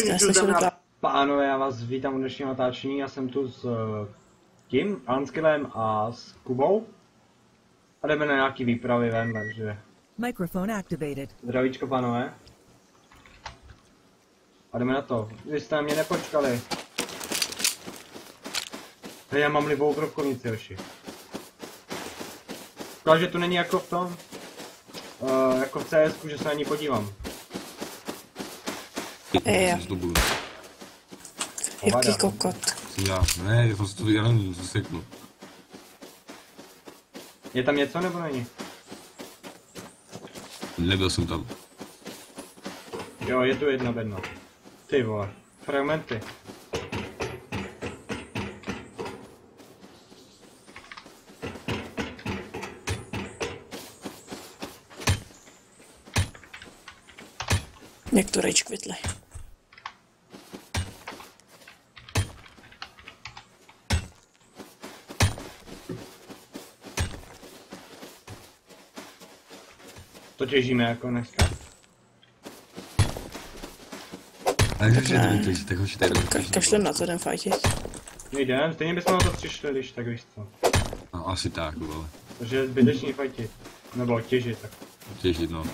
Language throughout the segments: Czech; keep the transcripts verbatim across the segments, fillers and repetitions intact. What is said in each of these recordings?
Pánové, já vás vítám u dnešního natáčení. Já jsem tu s uh, tím, Anskylem a s Kubou. A jdeme na nějaký výpravy ven, takže... Microphone activated. Zdravíčko, pánové. A jdeme na to. Vy jste na mě nepočkali. Hej, já mám libou brokovnici, hoši. Takže to není jako v tom, uh, jako v C S ku, že se na ní podívám. Je. Jaký kokot. Já, ne, já jsem to jenom zaseknu. Je tam něco nebo není? Nebyl jsem tam. Jo, je tu jedna bedna. Ty vole, fragmenty. Jak to rejč kvitli. To těžíme jako dneska. Ale že to vytěží, tak hoši tady Ka kašlem na to, jdem fajtit. Jdem, stejně bychom na to přišli, když tak víš co. No asi tak, vole. Takže je zbytečný fajtit. Nebo těžit tak. Těžit, no.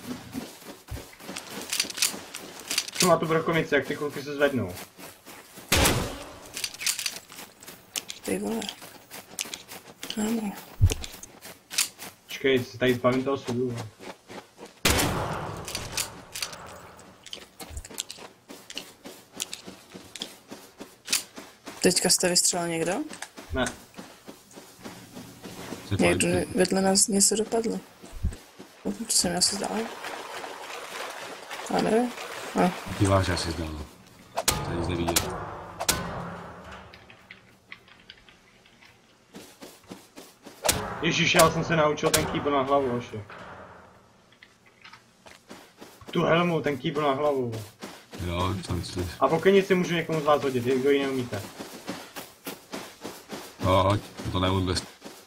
Co má tu brokovnici, jak ty kluky se zvednou? Ty vole. Ano. Počkej, se tady zbavím toho sudu. Teďka jste vystřelil někdo? Ne. Někdo vedle nás něco dopadlo. To se mi asi zdálo. A ne? A. Díváš, asi zdálo. Tady nic neviděl. Ježíš, já jsem se naučil ten kýbl na hlavu, hoši. Tu helmu, ten kýbl na hlavu. Jo, co myslíš? A pokud nic si můžu někomu z vás hodit, kdo ji neumíte. No, hoď, to neumím bez...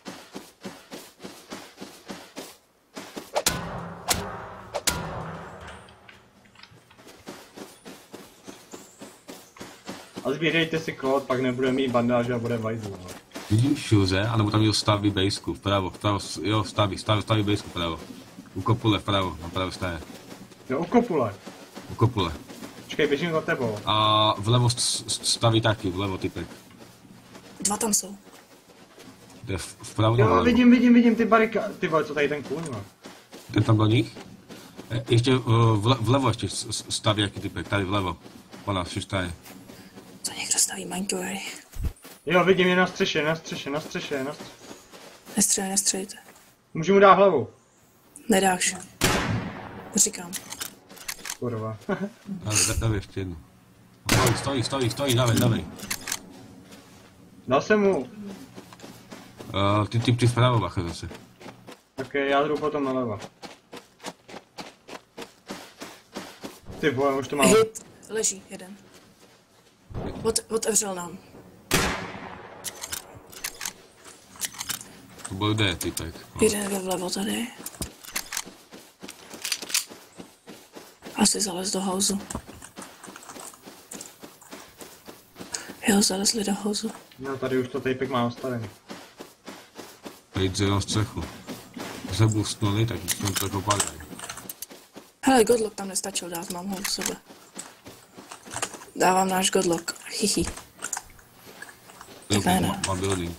A sbírejte si kód, pak nebude mít bandáže a bude vajzlu. No. Vidím šuře, anebo tam jo staví bejsku, vpravo, vpravo, jo staví, staví, staví bejsku vpravo. U kopule vpravo, na pravé straně. No u kopule. U kopule. Počkej, běžím za tebou. A vlevo staví taky, vlevo typek. Dva tam jsou. Jde vpravo Jo, vlevo. vidím, vidím, vidím ty barika... Ty vole, co tady ten kůň má? Ten tam do nich? E, ještě vle, vlevo ještě staví jaký typek, tady vlevo. Po nás, všech straně. To někdo staví minetuary. Jo, vidím je na střeše, na střeše, na střeše, na střeše. Nestřelej, nestřelejte. Můžu mu dát hlavu? Nedáš. Říkám. Kurva. Dávej, dávej ještě jednu. Stojí, stojí, stojí, stojí, dávej, dávej. Dal jsem mu. Uh, ty typ ty vpravo bacha zase. Tak já jdu potom nalevo. Ty vole, už to mám. Hit. Leží jeden. Ot otevřel nám. To byl D typek. No. Jeden jde vlevo tady. Asi zalez do houzu. Jo, zalezli do houzu. No tady už to týpek má ostavený. Jít na střechu. Se boostnuli, tak jsme to jako padají. Hele, godlock tam nestačil dát, mám ho u sebe. Dávám náš godlock. Chichi. Tak ne, ne. Mám building.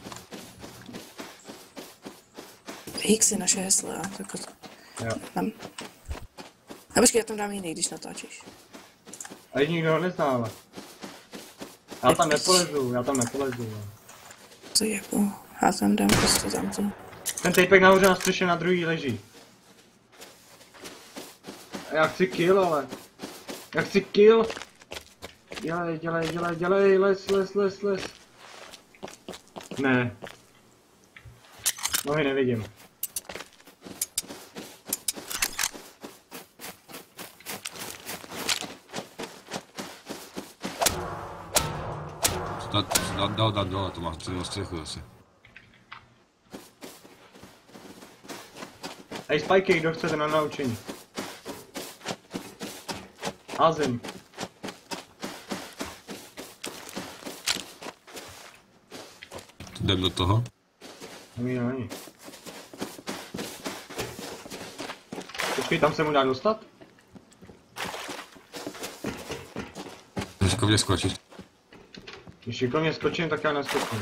X je naše heslo, jo. Tak Jo. tam. A počkej, já tam dám jiný, když natáčíš. A jich nikdo ho nezná, ale. Já tam nepolezu, já tam nepolezu. No. Co je jako? Já tam dám prostě tamto. Ten týpek nahoře na střeše na druhý leží. Já chci kill, ale. Já chci kill. Dělej, dělej, dělej, dělej, les, les, les, les. Ne. Nohy nevidím. Dal, dal, dal dole, to má před střechu zase. Hej, Spikey, kdo chcete na naučení? Házím. jdem do toho. Ani, ani. Počkej, tam se mu dá dostat? Šikovně skočit. Když šikovně skočím, tak já neskočím.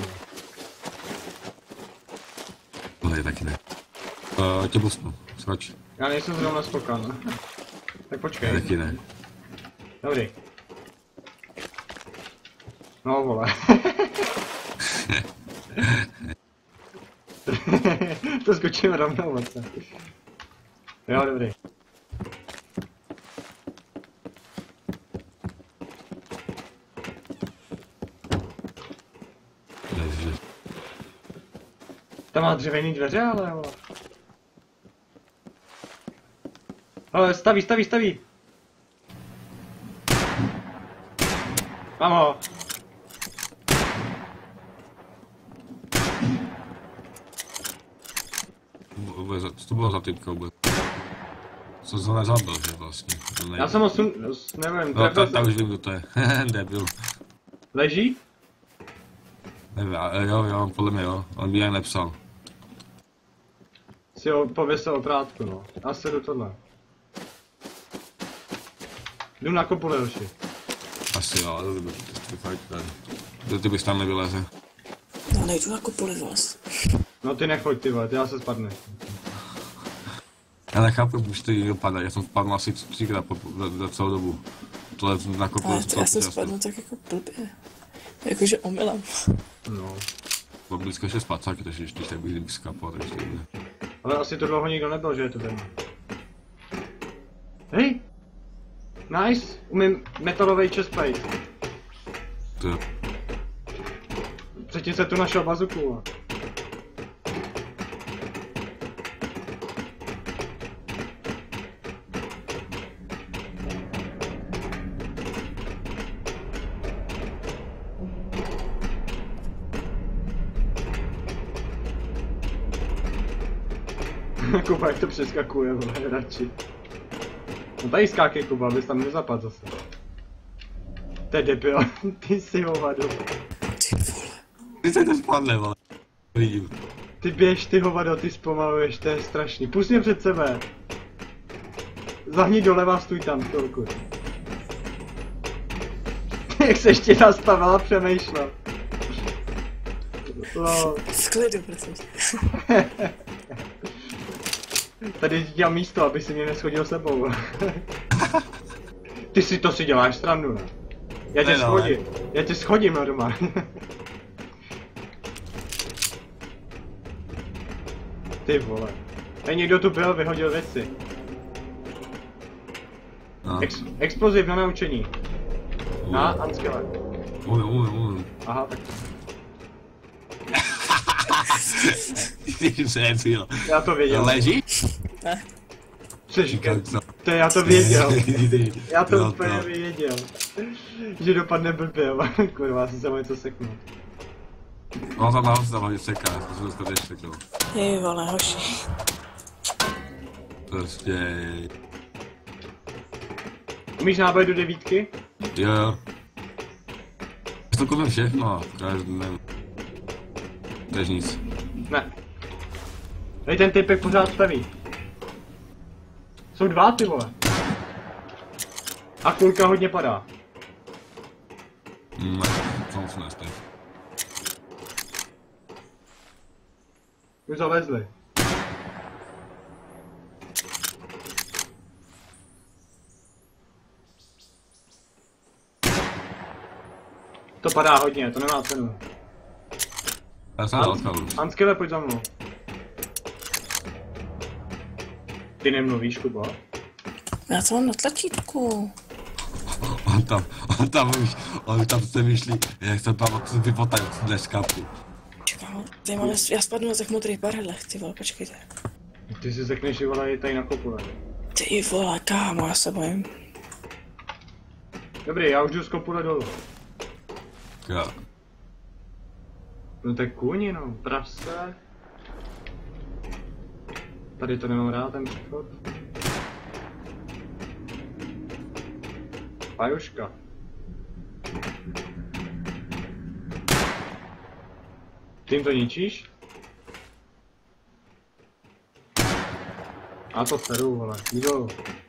No je taky ne. Uh, tě busnu, skoč. Já nejsem zrovna skokan. Tak počkej. Taky ne. Dobrý. No vole. To skočím rovnou moc. Jo, dobrý. Takže. Tam má dřevěný dveře, ale jo. Ale staví, staví, staví. Mám ho. Co to bylo za typka vůbec? Co to nezabil, že vlastně? To Já jsem ho sun... nevím, no, trefil ta, ta jsem. už vím, kdo to je. Debil. Leží? Nevím, jo, jo, podle mě jo. On by jen nepsal. Si ho pověsil oprátku, no. Já se jdu tohle. Jdu na kopule, hoši. Asi jo, to by to fakt tady. Ty bys tam nevyleze. No nejdu jako poli vás. No ty nechoď, ty vole, ty já se spadne. Já nechápu, proč to někdo padá. Já jsem spadl asi třikrát za, za celou dobu. Tohle na kopule. Ale to já se spadnu tak jako blbě. Jakože omylem. No. Bylo blízko ještě spacáky, takže když tak bych kdyby skapal, takže to bude. Ale asi to dlouho nikdo nebyl, že je to ten. Hej! Nice! Umím metalový chestplate. To jo. Předtím se tu našel bazuku. Kuba, jak to přeskakuje, vole, radši. No tady skákej, Kuba, abys tam nezapadl zase. To je debil, ty si hovado. Ty vole. Ty se to spadne, vole. Vidím. Ty běž, ty hovado, ty zpomaluješ, to je strašný. Pust mě před sebe. Zahni doleva, stůj tam, chvilku. Jak se ještě nastavila, přemýšlel. No. V klidu, prosím tě. Tady ti dělám místo, aby si mě neschodil sebou. Ty si to si děláš srandu, ne? Já tě Ne, no, schodím, já tě schodím normálně. Ty vole. Hej, někdo tu byl, vyhodil věci. No. Ex exploziv na naučení. Na Anskele. Umím, umím, umím. Aha, tak Ty se necíl. já to věděl. Leží? Ne. Což, Tak co? to já to věděl. Já to Jo, úplně to. věděl. Že dopadne blbě, ale kurva, jsem se mu něco seknul. No tam nahoře tam hodně seká, já jsem se dostat ještě seknul. Ty vole, hoši. Prostě... Umíš náboj do devítky? Jo, jo. Já to koupím všechno, každý nevím. Tež nic. Ne. Hej, ten typek pořád staví. Jsou dva, ty vole. A kulka hodně padá. Ne, to musím nestaví. Už zalezli. To padá hodně, to nemá cenu. Já jsem velká už. Anskele, pojď za mnou. Ty nemluvíš, Kuba? Já to mám na tlačítku. On tam, on tam už, on tam se myšlí, jak jsem tam vypotajil dneska. Čekám, tady máme, já spadnu na těch modrých barelech, ty vole, počkejte. Ty si řekneš, že vole, je tady na kopule. Ty vole, kámo, já se bojím. Dobrý, já už jdu z kopule dolů. Jo. No tak kůni, no, prase. Tady to nemám rád, ten přechod. Pajuška. Ty jim to ničíš? A to seru, vole, jídou.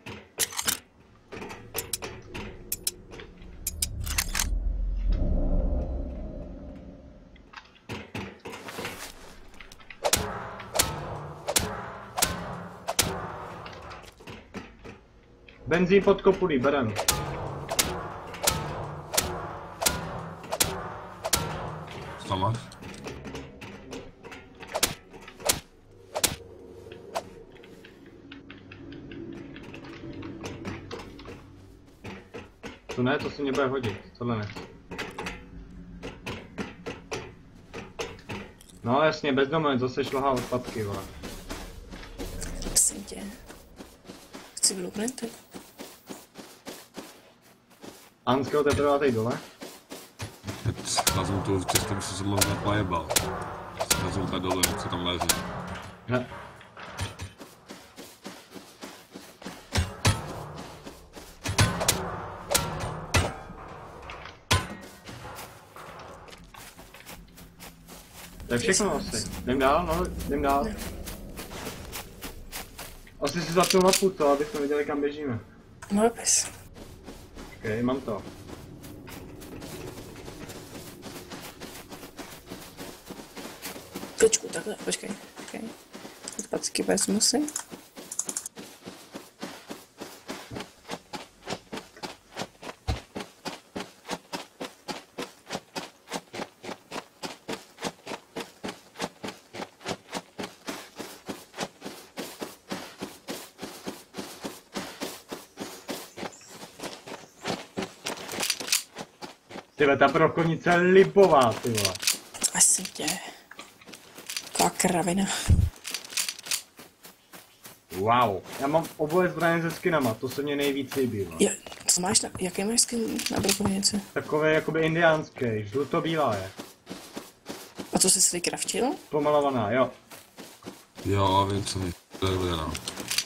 Benzín pod kopulí, berem. Co máš? To ne, to si nebude hodit, tohle ne. No jasně, bezdomovec, zase šlohá odpadky, vole. Prosím tě. Chci blueprinty. Anského teprve tady dole. Já jsem tu cestou, by se se možná pojebal. Já jsem tady dole, co tam leží. Ne. To je všechno asi. Jdem dál, no, jdem dál. Asi si zapnul mapu to, abychom viděli, kam běžíme. No dopis. Ok, mám to. Počku, takhle, počkej, počkej. Odpadky vezmu si. Tyhle, ta brokovnice je lipová, ty vole. Asi tě. Taková kravina. Wow, já mám oboje zbraně se skinama, to se mě nejvíc líbí. No. Jo, co máš na, jaký máš skin na brokovnici? Takové jakoby indiánský, žluto-bílá je. A co jsi si vykraftil? Pomalovaná, jo. Jo, vím co mi to je bude, no.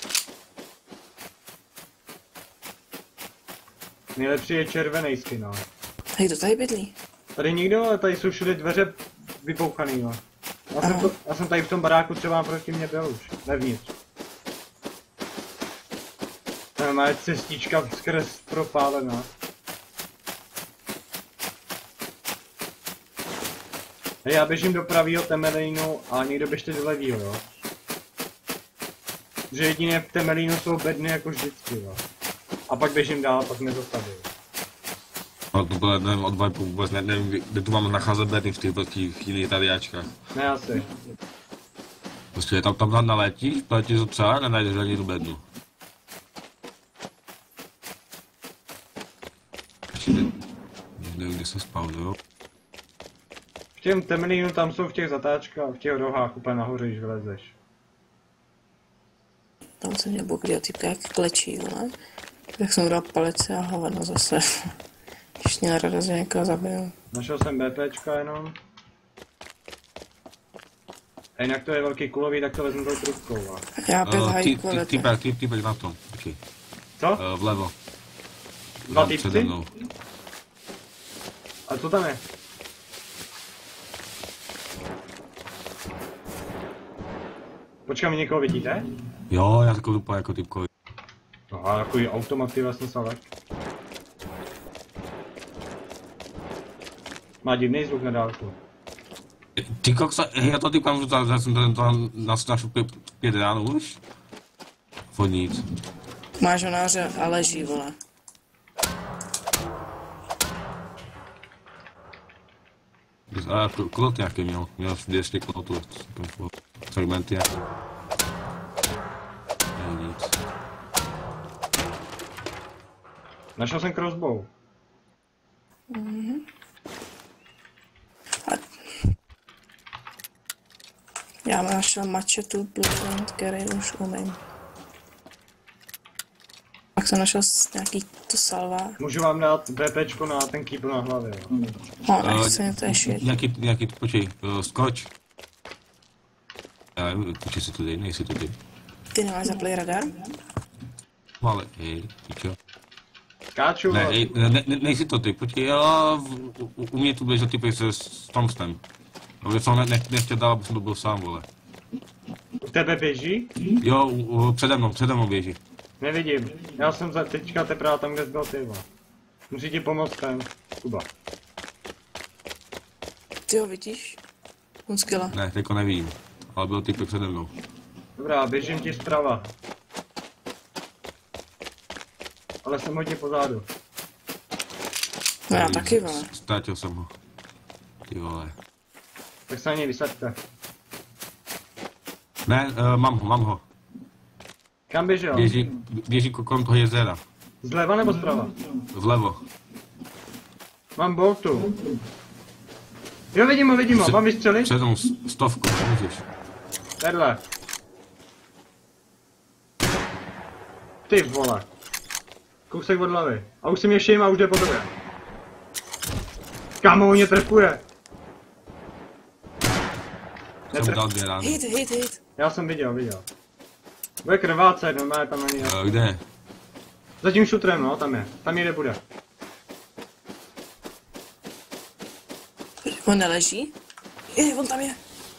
Nejlepší je červený skin, no. Hej, to tady bydlí. Tady nikdo, ale tady jsou všude dveře vypouchaný, no. Já jsem, to, já jsem tady v tom baráku třeba proti mě byl už, vevnitř. Tam má cestička skrz propálená. Hej, já běžím do pravýho Temelínu a někdo běžte do levýho, jo. Že jedině v Temelínu jsou bedny jako vždycky, jo. A pak běžím dál, pak mě zastaví. No to bylo, nevím, od Vipu vůbec, ne, nevím, kde tu mám nacházet bedny v těch velkých chvíli radiáčkách. Ne, asi. Prostě tam, tam naletí, platíš to třeba a najdeš ani tu bednu. Nevím, kde se spawnuju. V těm Temelínu tam jsou v těch zatáčkách, v těch rohách úplně nahoře, když vylezeš. Tam se mě bokdy typka jak klečí, vole. Tak jsem dal palice a hovno zase. Když měl radost, že někoho zabiju. Našel jsem BPčka jenom. A jinak to je velký kulový, tak to vezmu tou trubkou. A... Já opět Uh, hají kulete. Týpek, týpek, týpek na tom, počkej. Co? Uh, vlevo. Dva Tam týpci? přede mnou. A co tam je? Počkám, mi někoho vidíte? Jo, já takovou dupa jako typkovi. No a takový automaty vlastně salek. Má divný zvuk na dálku. Ty koksa, já to typkám, že já jsem to tam nasnašel pět, pět ráno už. Furt nic. Máš ho nahoře a leží, vole. A klot nějaký měl, měl ještě klotu. Segmenty nějaký. Ne, nic. Našel jsem crossbow. Mhm. Já našel mačetu, blueprint, který už umím. Pak jsem našel nějaký to salva. Můžu vám dát BPčko na ten kýbl na hlavě, jo? No, nechci, to je shit. Nějaký, nějaký, počkej, uh, skoč. Já nevím, počkej si to dej, nejsi to dej. Ty nemáš zaplý radar? Ale, hej, pičo. Skáču, Ne, ale... hej, ne, ne, nejsi to ty, počkej, jo, u, u, u mě tu běžel typek se s Tomstem. No, jsem ne, ne, nechtěl dál, aby jsem to byl sám, vole. U tebe běží? Jo, u, u, přede mnou, přede mnou běží. Nevidím. Já jsem za teďka teprve tam, kde byl ty, vole. Musí ti pomoct ten Kuba. Ty ho vidíš? On skvěle. Ne, teďko nevidím. Ale byl typek přede mnou. Dobrá, běžím ti zprava. Ale jsem hodně pozadu. No já taky, vole. Ztratil jsem ho. Ty vole. Tak se na něj vysaďte. Ne, uh, mám ho, mám ho. Kam běžel? Běží, běží kolem toho jezera. Zleva nebo zprava? Vlevo. Mám boltu. Jo, vidím ho, vidím ho. Mám vystřelit? Před mnou stovku, můžeš. Takhle. Ty vole. Kousek od hlavy. A už si mě všim a už jde po tobě. Kámo, on mě trefuje. Jsem mu dal dvě rány. Hit, hit, hit. Já jsem viděl, viděl. Bude krvácet, normálně tam není. Uh, kde je? Za tím šutrem, no, tam je. Tam někde bude. On neleží? Je, on tam je.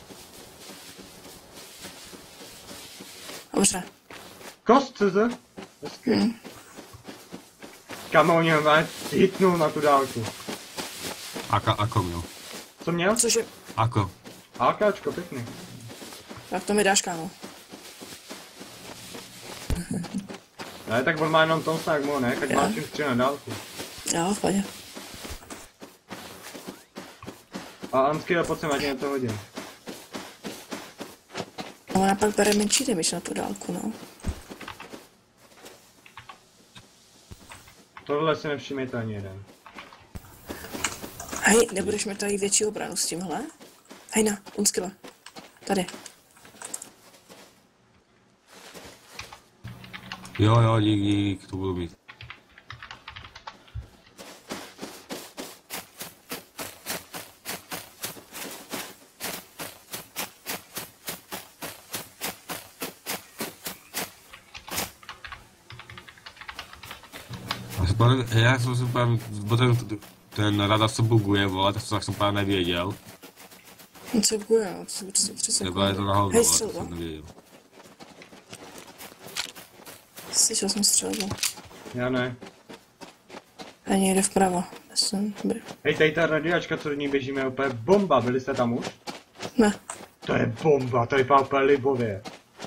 Dobře. Kost, co to? Hezky. Hmm. Kámo, on mě normálně hitnul na tu dálku. Aka, ako měl. Co měl? Cože? Ako. AKčko, pěkný. Tak to mi dáš, kámo. Ne, tak on má jenom tom snak, mo, ne? Tak Jo. máš čím střílet na dálku. Jo, v pohodě. A Ansky, pojď sem, ať něco hodím. A ona pak bere menší damage na tu dálku, no. Tohle si nevšimejte ani jeden. Hej, nebudeš mít tady větší obranu s tímhle? Hej na, unskyle. Tady. Jo, jo, dík, dík, to budu mít. Já jsem si úplně, ten, ten radar se buguje, vole, tak jsem úplně nevěděl. On se buguje, no, to se třicet třicet Nebo je to nahoru, Hej, vole, to střelba. jsem nevěděl. Slyšel jsem střelbu. Já ne. A někde vpravo. Jsem, by... Hej, tady ta radiačka, co do ní běžíme, je úplně bomba. Byli jste tam už? Ne. To je bomba, to vypadá úplně libově.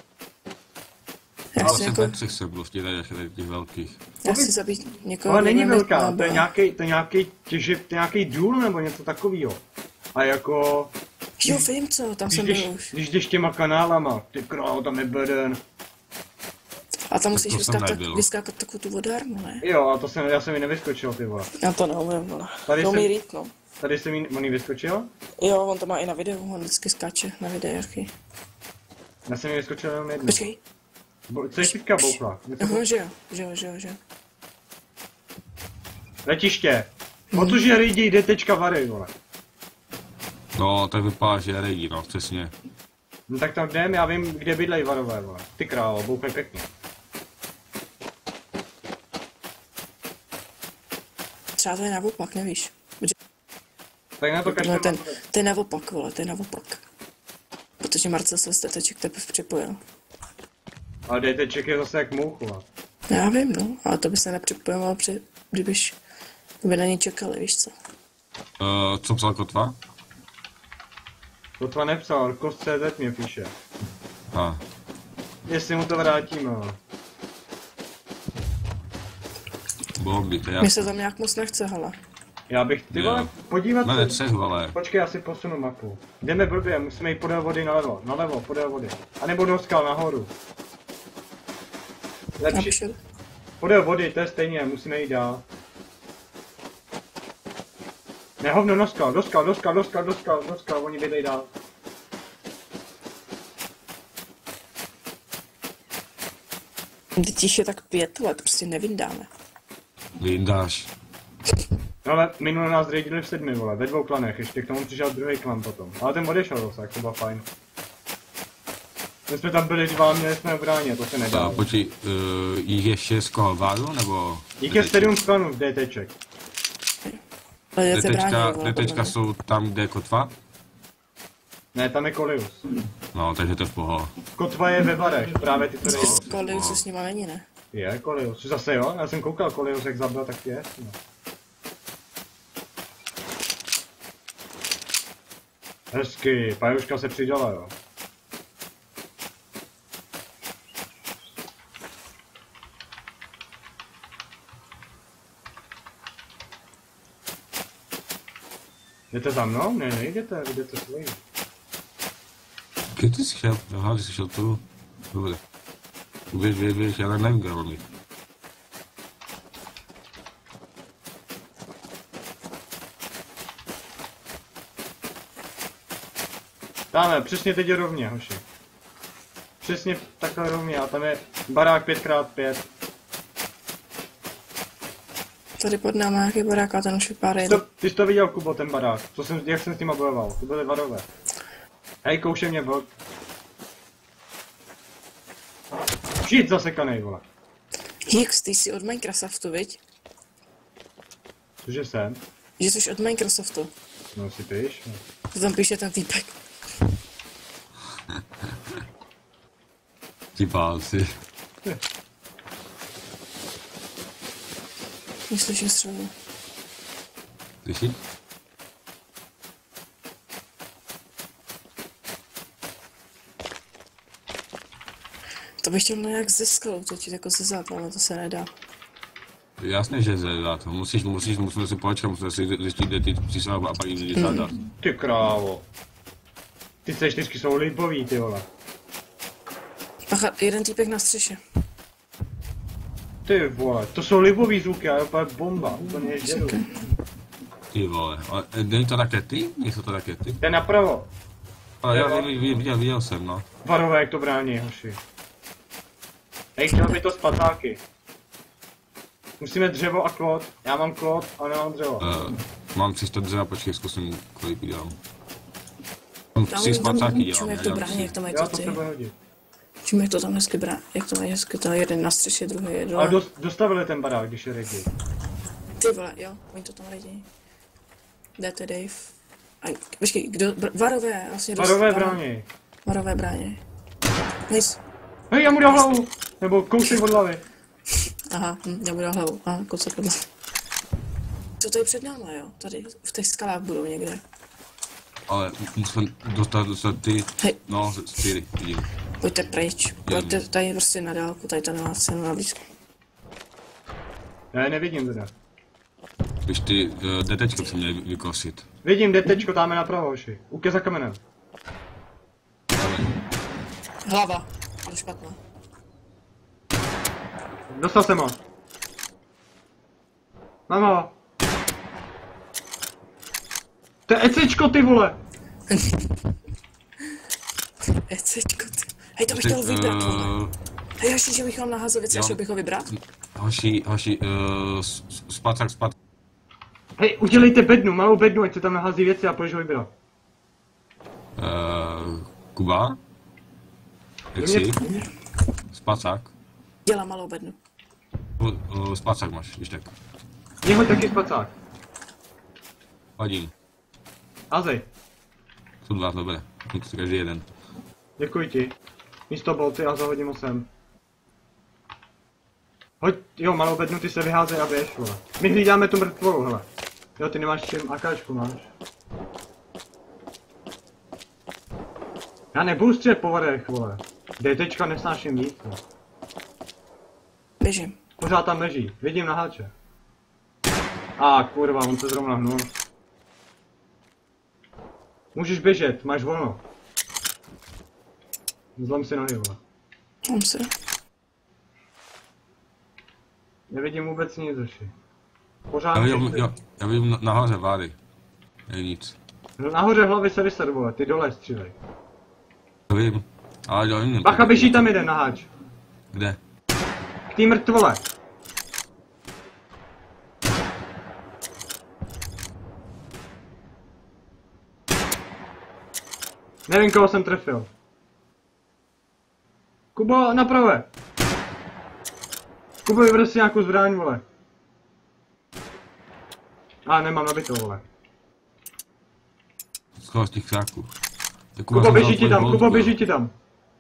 Já Ale chci, jsem jako, ve třech jsem byl, těch tady tady těch velkých. já chci zabít někoho. Ale není kdo nemá velká, to je náboje. nějaký, to je nějaký těživ, to je nějaký důl nebo něco takového. A jako, Jo, vím co, tam když jsem jdeš, byl už. když jdeš těma kanálama, ty král, tam je beden. A tam musíš to jsem vyskákat, nebyl. vyskákat takovou tu vodárnu, ne? Jo, a to jsem, já jsem ji nevyskočil, ty vole. Já to neumím, vole. Tady To jsem- mi rýt, no. Tady jsem jí, on ji vyskočil? Jo, on to má i na videu, on vždycky skáče na videočky. Já jsem ji vyskočil jenom jednou. Počkej. Bo, co je teďka bouchla? Něco Aha, bou- že jo, že jo, že jo, že jo. Letiště. Protože lidi jde tečka vary, vole. No, tak vypadá, že je ready, no, přesně. No tak tam jdem, já vím, kde bydlej varové, vole. Ty králo, bouchaj pěkně. Třeba to je naopak, nevíš. Protože Tak na to každý no, ten, to je naopak, vole, to je naopak. Protože Marcel se z teteček teprve připojil. Ale dejteček je zase jak mouch, vole. Já vím, no, ale to by se nepřipojoval, při, kdybyš kdyby na něj čekali, víš co. Uh, co psal Kotva? Kotva nepsal, kost tečka cé zet mě píše. A, Jestli mu to vrátíme, vole. bomby, to je Mně jasný. se tam nějak moc nechce, hele. Já bych, ty Jo. vole, podívat Máme se. třech, vole. Počkej, já si posunu mapu. Jdeme blbě, musíme jít podél vody nalevo, nalevo, podél vody. A nebo do skal nahoru. Lepší, Napíšu. podél vody, to je stejně, musíme jít dál. Ne, hovno, do skal, do skal, do skal, do skal, do skal, do skal, oni bydlej dál. Teď jich je tak pět let, prostě nevyndáme. Vyndáš. No ale minule nás raidili v sedmi, vole, ve dvou klanech, ještě k tomu přišel druhý klan potom. Ale ten odešel zase, tak to bylo fajn. My jsme tam byli dva, měli jsme v bráně, to se nedá. A počkej, uh, jich je šest koho váru, nebo? Díky je sedm klanů v DTček. Ale je to Detečka, brání, vole, detečka podle mě. jsou tam, kde je Kotva? Ne, tam je Kolius. No, takže to je v poho. Kotva je ve barech, právě ty tady. Kolik, co s nima není, ne? Je Kolius, zase jo, já jsem koukal Kolius, jak zabil, tak je. No. Hezky, pajuška se přidala, jo. Jdete za mnou? Ne, nejdete, jdete svojí. Kde ty jsi šel? Aha, ty jsi šel tu. Dobře. Běž, běž, běž, já tak nevím, kde on je. Dáme, přesně teď je rovně, hoši. Přesně takhle rovně a tam je barák pět krát pět. Tady pod náma nějaký barák a ten už vypadá To, ty jsi to viděl, Kubo, ten barák. Co jsem, jak jsem s nima bojoval, to byly varové. Hej, kouše mě vlk. Žít zasekanej, vole. Hicks, ty jsi od Microsoftu, viď? Cože jsem? Že jsi od Microsoftu. No si píš. No. To tam píše ten týpek. Ti pálci. Neslyším střelu. Slyšíš? To bych chtěl nějak ze skalou točit, jako ze zad, ale to se nedá. Jasně, že zedá to. Musíš, musíš, musíme si počkat, musíme si zjistit, kde ty přísla a pak jít zadat. Ty krávo. Ty C čtyřky jsou libový, ty vole. Pacha, jeden týpek na střeše. Ty vole, to jsou libový zvuky, ale úplně bomba, úplně ježděru. Ty vole, ale není to rakety? Nejsou to rakety? Ten napravo. Ale já viděl, viděl, viděl jsem, no. Varové, jak to brání, hoši. Hej, chtěl by to spatáky. Musíme dřevo a klot. Já mám klot a nemám dřevo. Uh, mám tři sta dřeva, počkej, zkusím, kolik udělám. Mám Tam, tři spacáky čum, dělám, jak já to dělám brání, tři. jak to mají Já to to ty. se bude hodit. Čum, jak to tam hezky brání, jak to mají hezky, to jeden na střeše, druhý je Ale dole. dos, dostavili ten barák, když je ready. Ty vole, jo, oni to tam lidi. Jdete, Dave. A, počkej, kdo, br- varové, vlastně dost- Varové ano, bráně. Varové bráně. Nice. Hej, já mu dal hlavu! Nebo kousek od hlavy. Aha, hm, já mu dal hlavu. Aha, kousek podle. Co to je před náma, jo? Tady, v těch skalách budou někde. Ale musím dostat, dostat ty, Hej. no, čtyři, vidím. Pojďte pryč. Pojďte tady prostě na dálku, tady to nemá cenu na blízko. Já je nevidím teda. Když ty uh, detečko se měli vykosit. Vidím, detečko, tam je napravo, hoši. Uke za kamenem. Hlava. Ale špatná. Dostal jsem ho. Mám ho. To je ECčko, ty vole. Ecečko, ty. Hej, to bych chtěl vybrat, vole. Uh, Hej, ještě, že bych vám naházal věci, Jo. až bych ho vybrat? hoši, hoši, uh, spacák, spacák. Hej, udělejte bednu, malou bednu, ať se tam nahází věci a půjdeš ho vybrat. Uh, Kuba? Jak Mě- jsi? Spacák? Dělám malou bednu. Uh, uh, spacák máš, když tak. Něho taky spacák. Hodin. Azej, Jsou dva, dobré. Musí každý jeden. děkuji ti. Místo bolty a zahodím ho sem. Hoď, jo, malou bednu, ty se vyházej a běž, vole. My hlídáme tu mrtvolu, hele. Jo, ty nemáš čím, akáčku máš. Já nebudu střet po vodech, vole. DTčka nesnáším víc, vole. Běžím. Pořád tam leží, vidím na háče. A kurva, on se zrovna hnul. Můžeš běžet, máš volno. Zlom si nohy, vole. Mám se. Nevidím vůbec nic, Zoši. Pořád Já vidím, ještě- jo, já vidím na- nahoře vády. Je nic. No, nahoře hlavy se vyser, vole, ty dole střílej. To vím. Ale do jiném. Bacha, běží tam jeden na háč. Kde? K tý mrtvole. Nevím, koho jsem trefil. Kubo, naprave. Kubo, vyvede si nějakou zbraň, vole. A nemám nabitou, vole. Z koho z těch kráků? Tak Kubo, běží ti tam, Kubo, běží ti tam.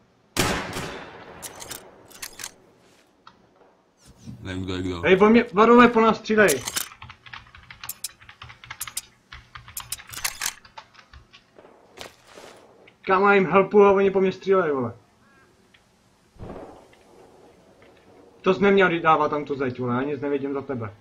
Nevím, kdo je kdo. Hej, po mě, varové po nás střílej. Kámo, já jim helpu a oni po mě střílej, vole. To jsi neměl dávat tam tu zeď, vole, já nic nevidím za tebe.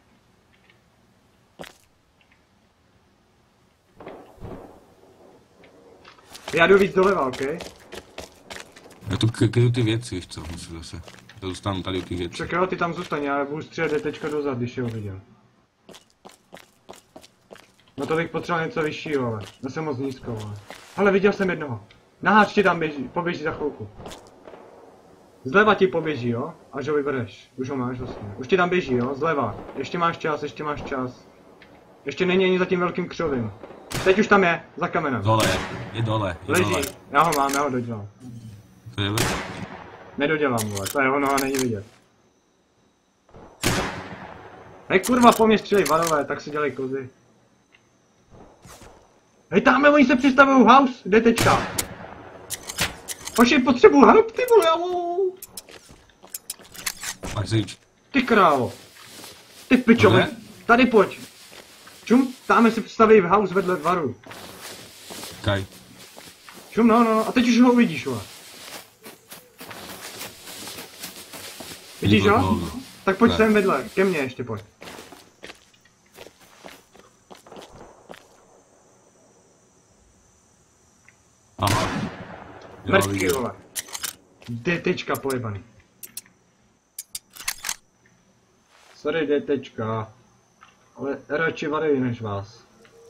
Já jdu víc doleva, okej? Okay? Já tu kryju ty věci, víš co, musím zase. To zůstanu tady u těch věcí. Tak jo, ty tam zůstaň, já budu střílet tečka dozad, když ho vidím. No to bych potřeboval něco vyššího, ale já jsem moc nízko, ale. Ale viděl jsem jednoho. Naháč ti tam běží, poběží za chvilku. Zleva ti poběží, jo? Až ho vybereš. Už ho máš vlastně. Už ti tam běží, jo? Zleva. Ještě máš čas, ještě máš čas. Ještě není ani za tím velkým křovím. Teď už tam je, za kamenem. Dole, je dole, je Leží. dole. Já ho mám, já ho dodělám. To je Nedodělám, vole, to je ono a není vidět. Hej kurva, po mě střílej varové, tak si dělej kozy. Hej, tamhle oni se přistavují house, kde tečka? Hoši, potřebuji help, ty vole, au. Máš říč. Ty krávo. Ty pičovi. Kde? Tady pojď. Čum, tamhle se přistaví v house vedle varu. Kaj. Čum, no, no, a teď už ho uvidíš, vole. Vidíš ho? Tak pojď Ne. sem vedle, ke mně ještě pojď. Aha. Jo, Mrtky, vidím. vole. DTčka pojebaný. Sorry, DTčka. Ale radši varuji než vás.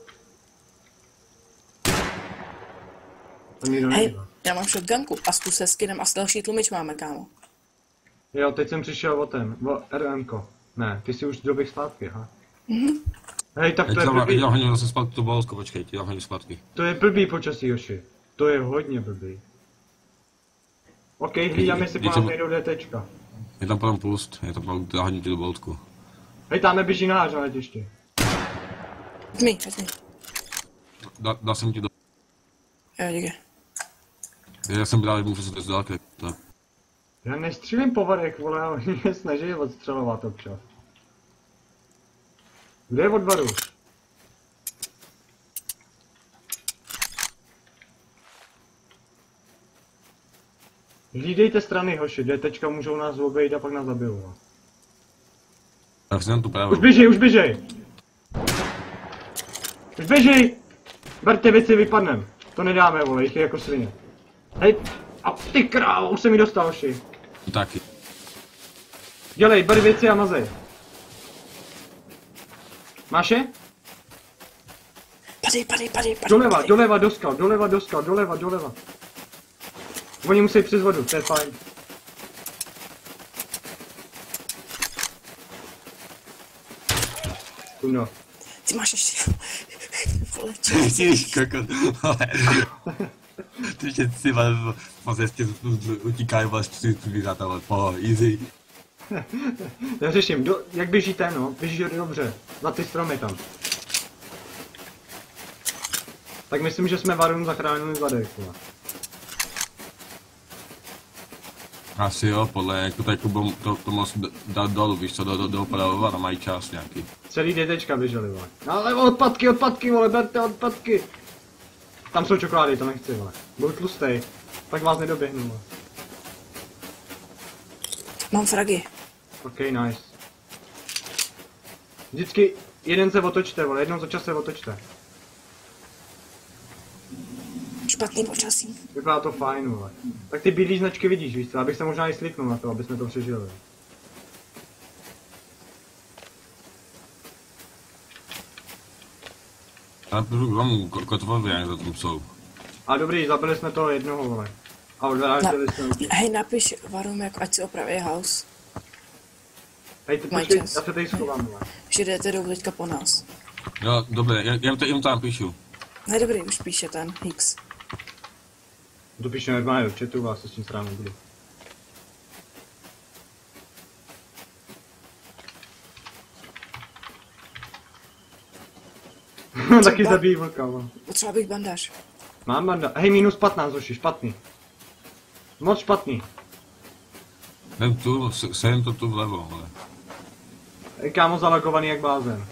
To mi Hej, donejde. já mám shotgunku a zkus se skinem a s další tlumič máme, kámo. Jo, teď jsem přišel o ten, o RMko. Ne, ty si už doběh zpátky, ha? Mhm. Hej, tak Já to je ti dám- já ti blbý, dám hodně zase zpátky tu bolsku, počkej, ti dám hodně zpátky. to je blbý počasí, Joši. To je hodně blbý. OK, hlídáme si Když po nás jsem- nejdou DTčka. Je tam potom pust, je tam potom dá hodně ti tu bolsku. Hej, tam neběží náhář na letiště. Vezmi, vezmi. Dá, dá jsem ti do... Jo, díky. Já jsem právě můžu se to zdálky, tak. Já nestřílím po varech, vole, ale oni mě snaží odstřelovat občas. Kde je od varu? Hlídejte strany, hoši, DTčka můžou nás obejít a pak nás zabijou. Tak si dám tu pravou. Už běžej, už běžej! Už běžej! Berte věci, vypadnem. To nedáme, vole, jich je jako svině. Hej, a ty krávo, už se mi dostal, hoši. Taky. Dělej, ber věci a mazej. Máš je? Padej, padej, padej, padej. Doleva, padej. doleva do skal, doleva do skal, doleva, doleva. Oni musí přes vodu, to je fajn. Kuno. Ty máš ještě... Vole, Ty víš, kokot. Ty ještě si vole, po cestě utíkají vás čtyři zvířata, vole, po easy. Já řeším, do, jak běžíte, no, běžíte dobře, za ty stromy tam. Tak myslím, že jsme Varun zachránili zadek, vole. Asi jo, podle jak to tak budou to, to moc dát dolů, víš co, do, do, doopravovat a mají čas nějaký. Celý DTčka běželi, vole. No ale odpadky, odpadky, vole, berte odpadky. Tam jsou čokolády, to nechci, vole. Budu tlustej, tak vás nedoběhnu, vole. Mám fragy. Ok, nice. Vždycky jeden se otočte, vole, jednou za čas se otočte. Špatný počasí. Vypadá to fajn, vole. Tak ty bílý značky vidíš, víš co, abych se možná i sliknul na to, aby jsme to přežili. Ale půjdu k vám kotovovi, jak to tam jsou. A dobrý, zabili jsme toho jednoho, vole. A odvrátili jsme už. Hej, napiš Varun, jako ať si opraví house. Hej, ty Mají počkej, čas. já se tady schovám, vole. Že jdete jdou teďka po nás. Jo, dobré, já, já to jim tam píšu. Ne, dobrý, už píše ten Hicks. To píše normálně do chatu, vás se s tím strávám nebudu. Taky ba- zabíjí vlka, vole. Potřeba bych bandáž. Mám banda. Hej, minus patnáct, hoši, špatný. Moc špatný. Jdem tu, sedím to tu vlevo, ale. Hej, kámo, zalagovaný jak blázen.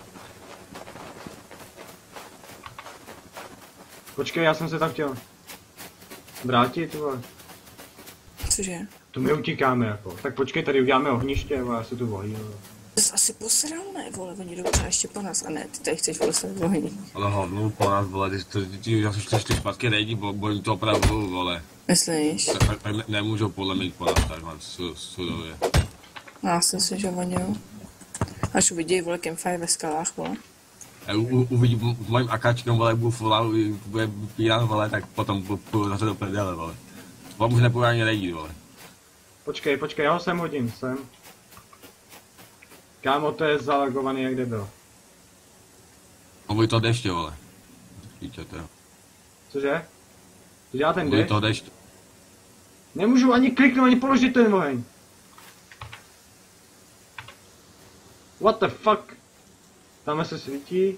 Počkej, já jsem se tam chtěl vrátit, vole. Cože? Tu my utíkáme, jako. Tak počkej, tady uděláme ohniště, vole, já se tu volí, vole. To jsi asi posral, ne, vole, oni jdou třeba ještě po nás, a ne, ty tady chceš posrat ohni. Ale hovnu po nás, vole, ty, ty, ty, ty já jsem čtyři špatky nejdi, bo, bo jim to opravdu, vole. Myslíš? Tak, tak, tak ne, nemůžou podle mě po nás takhle su, sudově. Já si myslím, že oni jo. Až uvidí, vole, campfire ve skalách, vole. A u, uvidím mojím akáčkem, vole, budu fulau, bude píran, vole, tak potom půjdu zase do prdele, vole. Vám už nepůjdu ani nejít, vole. Počkej, počkej, já ho sem hodím, sem. Kámo, to je zalagovaný jak debil. Obuj to deště, vole. Píčete, jo. Cože? Co dělá ten Obuj dešť? to deště. Nemůžu ani kliknout, ani položit ten oheň. What the fuck? Tam se svítí.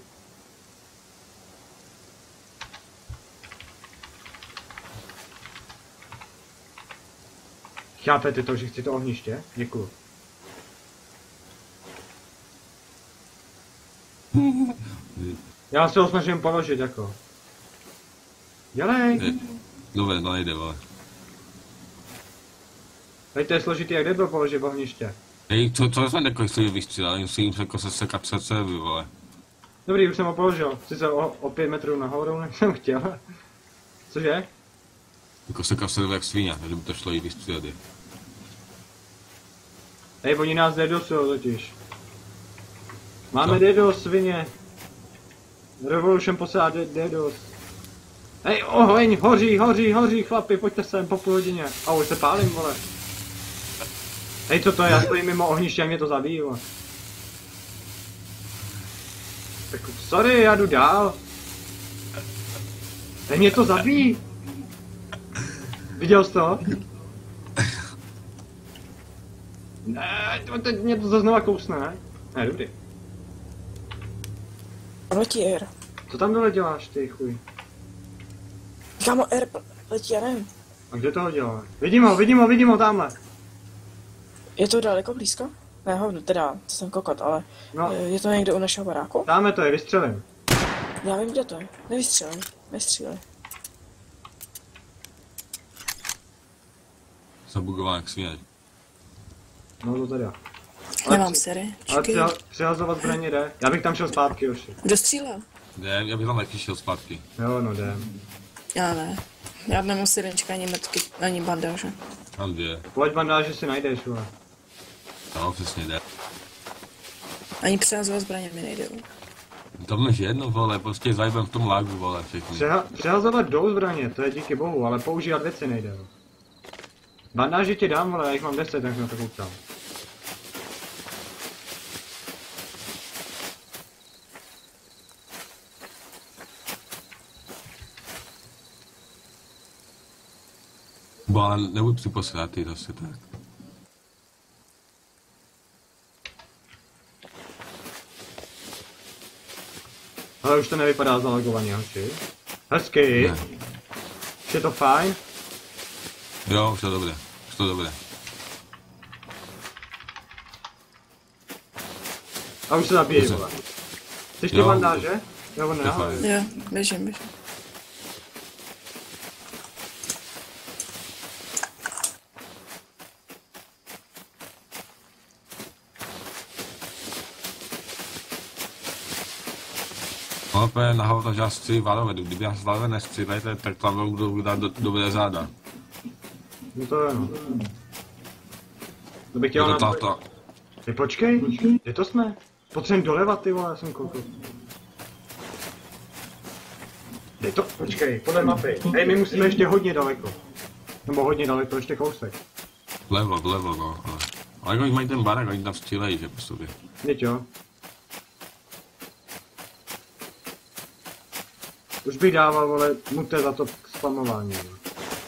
Chápete to, že chci to ohniště? Děkuju. Já se ho snažím položit, jako. Dělej! Dobře, to nejde, vole. Teď to je složitý, jak debil položit ohniště. Hej, co, co jsme takový si vystřílel, musím jako se sekat srdce, vole. Dobrý, už jsem ho položil. Sice o, o pět metrů nahoru, než jsem chtěl. Cože? Jako sekat srdce jak svíňa, kdyby to šlo i vystřílet. Hej, oni nás dedosujou totiž. Máme Co? dedos, svině. Revolution posílá de dedos. Hej, oheň, hoří, hoří, hoří, chlapi, pojďte sem po půl hodině. A už se pálím, vole. Hej, co to je, já stojím mimo ohniště, jak mě to zabíjí, vole. Tak sorry, já jdu dál. Hej, mě to zabíjí. Viděl jsi to? Ne, to- teď mě to znova kousne, ne? Ne, dobrý. Letí air. Co tam dole děláš, ty chuj? Kámo, air letí, já nevím. A kde toho děláš? Vidím ho, vidím ho, vidím ho tamhle. Je to daleko blízko? Ne, hovno, teda, to jsem kokot, ale No, eh, je to někde u našeho baráku? dáme to je, vystřelím. Já vím, kde to je. Nevystřelej, nevystřelej. Zabugoval jak svíňa. No to teda. Nemám při- sery, Ale čekej. přiha- přihazovat zbraně jde. Já bych tam šel zpátky, už. Kdo střílel? Jde, já bych tam taky šel zpátky. Jo, no jde. Já ne. Já nemám syrenčka, ani metky, ani bandáže. Tam dvě. Pojď bandáže si najdeš, vole. No, přesně jde. Ani přehazovat zbraně mi nejde. To máš jedno, vole, prostě zajbem v tom lagu, vole, všechny. Přeha- přehazovat jdou zbraně, to je díky bohu, ale používat věci nejde. vole. Bandáže ti dám, vole, já jich mám deset, tak na to koukám. Bo ale nebudu si posílat ty zase tak. Ale už to nevypadá zalagovaně, hoči. Hezky. Ne. Už je to fajn. Jo, už to dobré, už to dobré. A už se zabíjí, Dobře. vole. Chceš ty Jo. bandáže? Jo, ne, To je fajn. Jo, běžím, běžím. No, to je nahoru, že já chci valové, kdyby já valové nestřílejte, tak tam budu dát do, dobré záda. No to je, no. To bych Je chtěl to na... tato. Ty počkej, kde to jsme? Potřebujeme doleva, ty vole, já jsem koukal. Dej to, počkej, podle mapy. Hej, my musíme ještě hodně daleko. Nebo hodně daleko, ještě kousek. Vlevo, vlevo, no. Ale, ale oni mají ten barák, oni tam střílejí, že po sobě. Teď jo. Už bych dával, vole, muté za to k spamování. vole.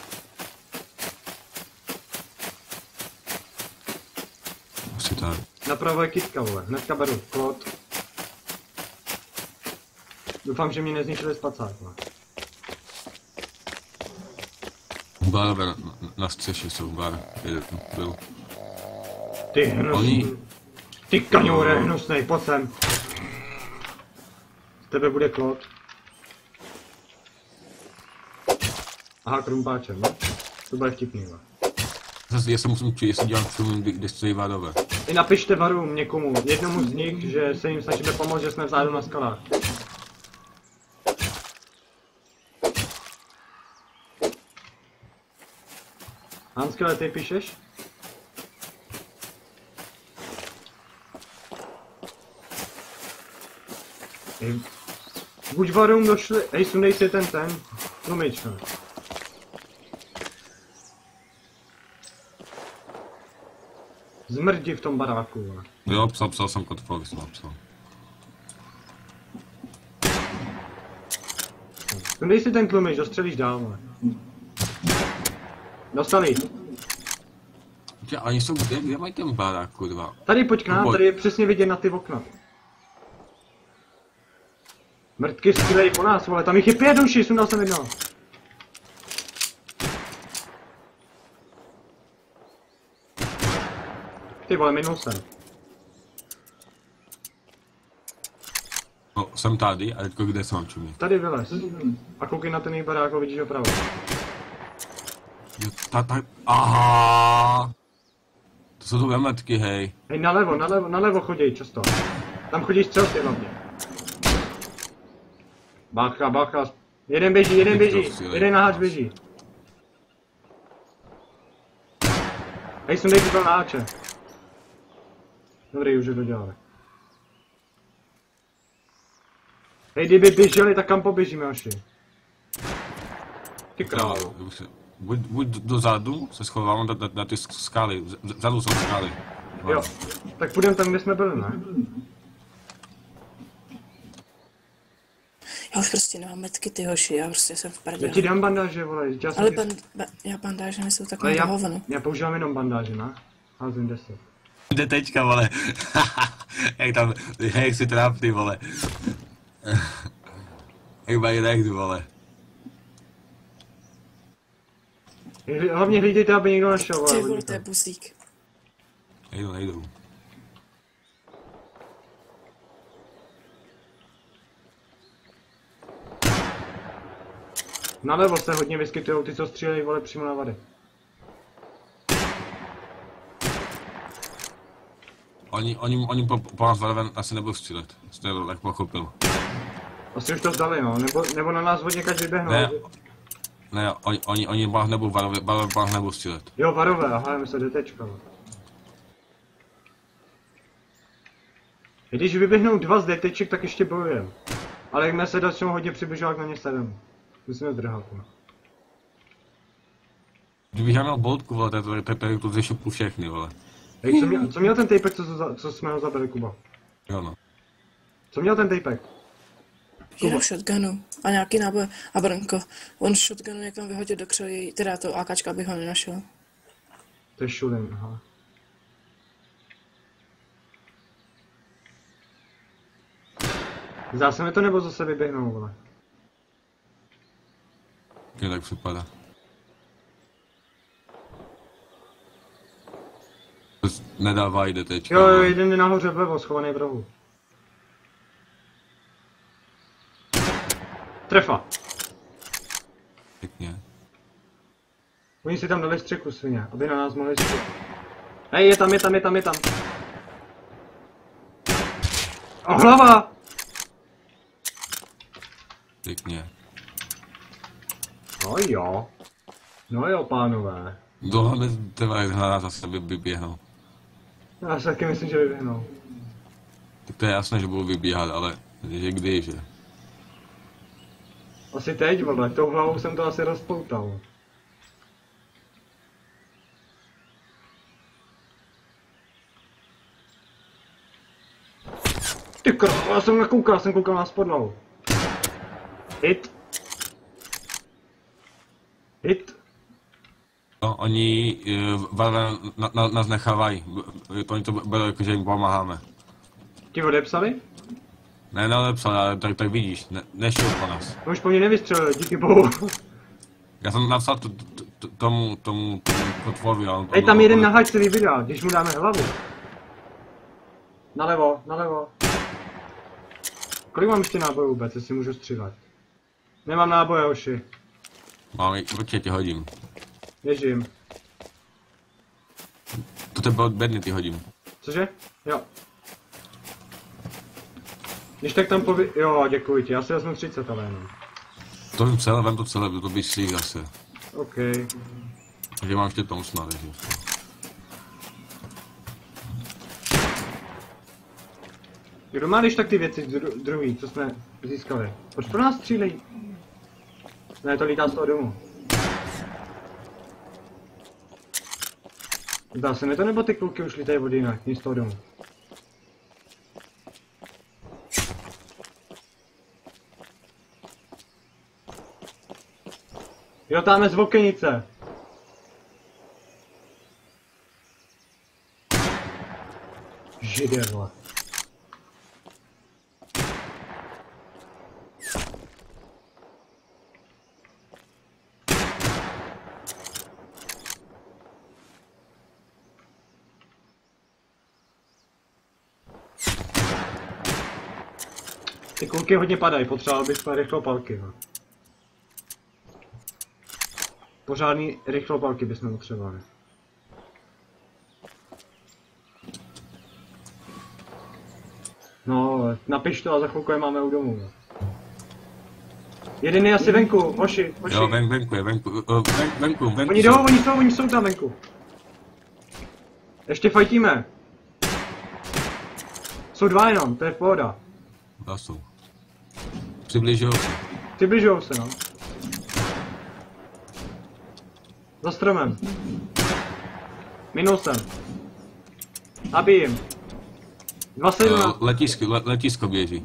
Asi tak. Napravo je kytka, vole, hnedka beru kód. Doufám, že mě nezničili spacák, vole. Barové na, na střeše jsou bar. Jeden byl. Ty hnusný. Oni... Ty kaňoure hnusnej, pojď sem. Z tebe bude klot. Aha, krumpáčem, no. To bude vtipný, no. Zase, já se musím čít, jestli dělám film, kde stojí varové. I napište varům někomu, jednomu z nich, že se jim snažíme pomoct, že jsme vzadu na skalách. Hanskele, ty píšeš? Ej, buď varům došli, hej, sundej si ten ten, tlumič, no. Zmrdi v tom baráku, vole. Jo, psal, psal jsem kontrol, jsem napsal. Sundej si ten tlumič, dostřelíš dál, vole. Dostali. Já, oni jsou, kde, kde mají ten barák, kurva? Tady pojď k nám, Pojď. tady je přesně vidět na ty okna. Mrtky střílejí po nás, vole, tam jich je pět duší, sundal jsem jednoho. Ty vole, minul jsem. No, jsem tady, a teďko kde jsem, čumě? Tady vylez. A koukej na ten její barák, ho vidíš opravdu. Jo, ta, ta, aha. To jsou to vemetky, hej. Hej, nalevo, nalevo, nalevo choděj často. Tam chodíš střelci hlavně. Bacha, bacha. Jeden běží, jeden běží. Jeden naháč běží. Hej, sundej si to naháče. Dobrý, už je to děláme. Hej, kdyby běželi, tak kam poběžíme, Oši? Ty králo. Buď, buď dozadu se schovám na, na, na ty skály, vzadu jsou skály. No. Jo, tak půjdeme tam, kde jsme byli, ne? Já už prostě nemám metky, ty hoši, já prostě jsem v Já prdě. ti dám bandáže, vole, já jsem Ale ti- band, ba, já bandáže nejsou Ale takové já, hovno. já používám jenom bandáže, ne? Házím deset. Jde teďka, vole. Jak tam, jak si trápný, vole. Jak mají nechty, vole. Hlavně hlídejte, aby někdo nešel, Ty vole. vole, to je buzík. Nejdou, nejdou. Nalevo se hodně vyskytují ty, co střílejí, vole, přímo na vady. Oni, oni, oni po, po nás varven asi nebudou střílet. Jste to tak pochopil. Asi už to zdali, no, nebo, nebo na nás hodně každý vyběhnou. Ne, ne, oni, oni, oni po nás nebudou varven, varven po nás nebudou střílet. Jo, varové, aha, my se detečka. no. Když vyběhnou dva z deteček, tak ještě bojujem. Ale jak se začnou hodně přibližovat, na ně sedm. Musíme zdrhat, no. Kdybych já měl boltku, vole, to je to tu zešupu všechny, vole. Hej, co měl, co měl ten tejpek, co, co, co jsme ho zabili, Kuba? Jo no. Co měl ten tejpek? Jenom shotgunu a nějaký náboj. A Brnko, on shotgunu někam vyhodil do křoví, teda to AKčka bych ho nenašel. To je šulin, aha. Zdá se mi to, nebo zase vyběhnou, vole? Mně tak připadá. To nedávají jde teďka. Jo, jo, vole. jeden je nahoře vlevo, schovaný v rohu. Trefa. Pěkně. Oni si tam dali střeku svině, aby na nás mohli střeku. Hej, je tam, je tam, je tam, je tam. O, hlava! Pěkně. No jo. No jo, pánové. Dohle trvá, jak hledá zase by vyběhnou. Já si taky myslím, že vyběhnou. Tak to je jasné, že budou vybíhat, ale že kdy, že? Asi teď, vole, tou hlavou jsem to asi rozpoutal. Ty krv, já jsem nekoukal, já jsem koukal na spodlavu. Hit. Hit. No, oni uh, varven na, na, nás nechávají. To oni to berou jako, že jim pomáháme. Ti odepsali? Ne, nelepsal, ale tak, tak vidíš, ne, nešel po nás. No už po mě nevystřelili, díky bohu. Já jsem napsal tu, tu, t- tomu, tomu, tomu kotvovi, ale... Hej, tam jeden na hačce vybírá, když mu dáme hlavu. Nalevo, nalevo. Kolik mám ještě nábojů vůbec, jestli můžu střílet? Nemám náboje, hoši. Mám, určitě ti hodím. Běžím. To tebe od bedny ty hodím. Cože? Jo. Když tak tam poví... Jo, děkuji ti, já si vezmu třicet, ale jenom. To vím celé, vem to celé, to bys si zase. OK. Takže mám ještě tomu snad, takže. Kdo má když tak ty věci dru druhý, co jsme získali? Proč pro nás střílejí? Ne, to lítá z toho domu. Zdá se mi to, nebo ty kluky už lítají od jinak, nic z toho domu? Jo, tam je z okenice. Židě, vole. Ty kulky hodně padají, potřeboval bych rychlopalky, no. Pořádný rychlopalky bychom potřebovali. No, napiš to a za chvilku je máme u domu. No. Jeden je asi venku, hoši, hoši. Jo, ven, venku je, venku, uh, ven, venku, venku. Oni jdou, oni jsou, oni jsou tam venku. Ještě fajtíme. Jsou dva jenom, to je pohoda. Dva jsou. Přibližují se. Přibližujou se, no. Za stromem. Minul jsem. Zabijím. Dva se Uh, na... letisko, le, letisko běží.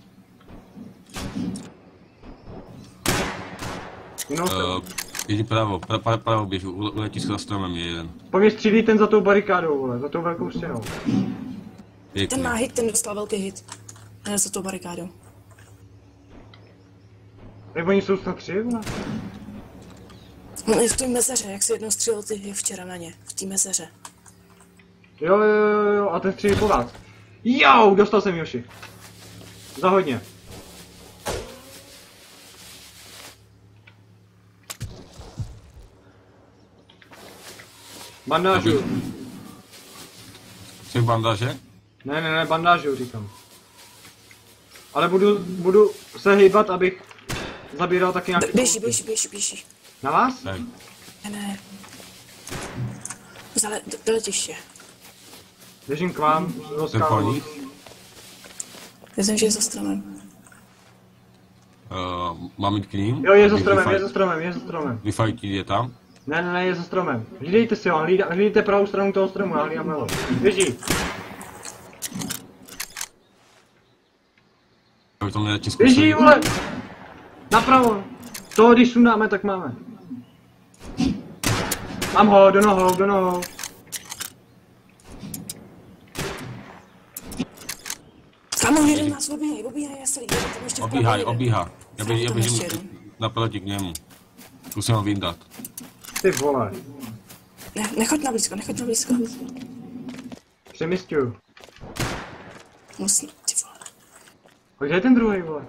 Minul jsem. Uh, jdi pravo, pra, pra, pravo běží, u, u letiska za stromem je jeden. Po mě střílí ten za tou barikádou, vole, za tou velkou stěnou. Ten Pěkně. má hit, ten dostal velký hit. Ne, za tou barikádou. Jak oni jsou snad tři, vole? On je v té mezeře, jak se jednou střílel ty včera na ně. V té mezeře. Jo, jo, jo, jo, a ten střílí po vás. Jo, dostal jsem Joši. Za hodně. Bandážu. Jsi v bandáže? Ne, ne, ne, bandážu říkám. Ale budu, budu se hýbat, abych zabíral taky nějaký... Běží, běží, běží, běží. Na vás? Ne. Ne, ne. Zale, do, do letiště. Běžím k vám, do Ten skálu. koní? Myslím, že je za stromem. Uh, mám jít k ním? Jo, je za Vy- stromem, vyfaj- je za stromem, je za stromem. Vyfajtit je tam? Ne, ne, ne, je za stromem. Hlídejte si ho, hlídá, hlídejte pravou stranu toho stromu, já hlídám levo. Běží. Aby to mě tisku Běží, vole! Napravo! To, když sundáme, tak máme. Mám ho, do nohou, do nohou. Kámo, jeden nás obíhaj, obíhaj, já se líbím, tam ještě vpravo Obíhaj, jeden. obíhá. Já, běž, já Tam běžím ještě jeden. naproti k němu. Zkusím ho vyndat. Ty vole. Ne, nechoď na blízko, nechoď na blízko. Přemysťuju. Musím, ty vole. Kde je ten druhý, vole?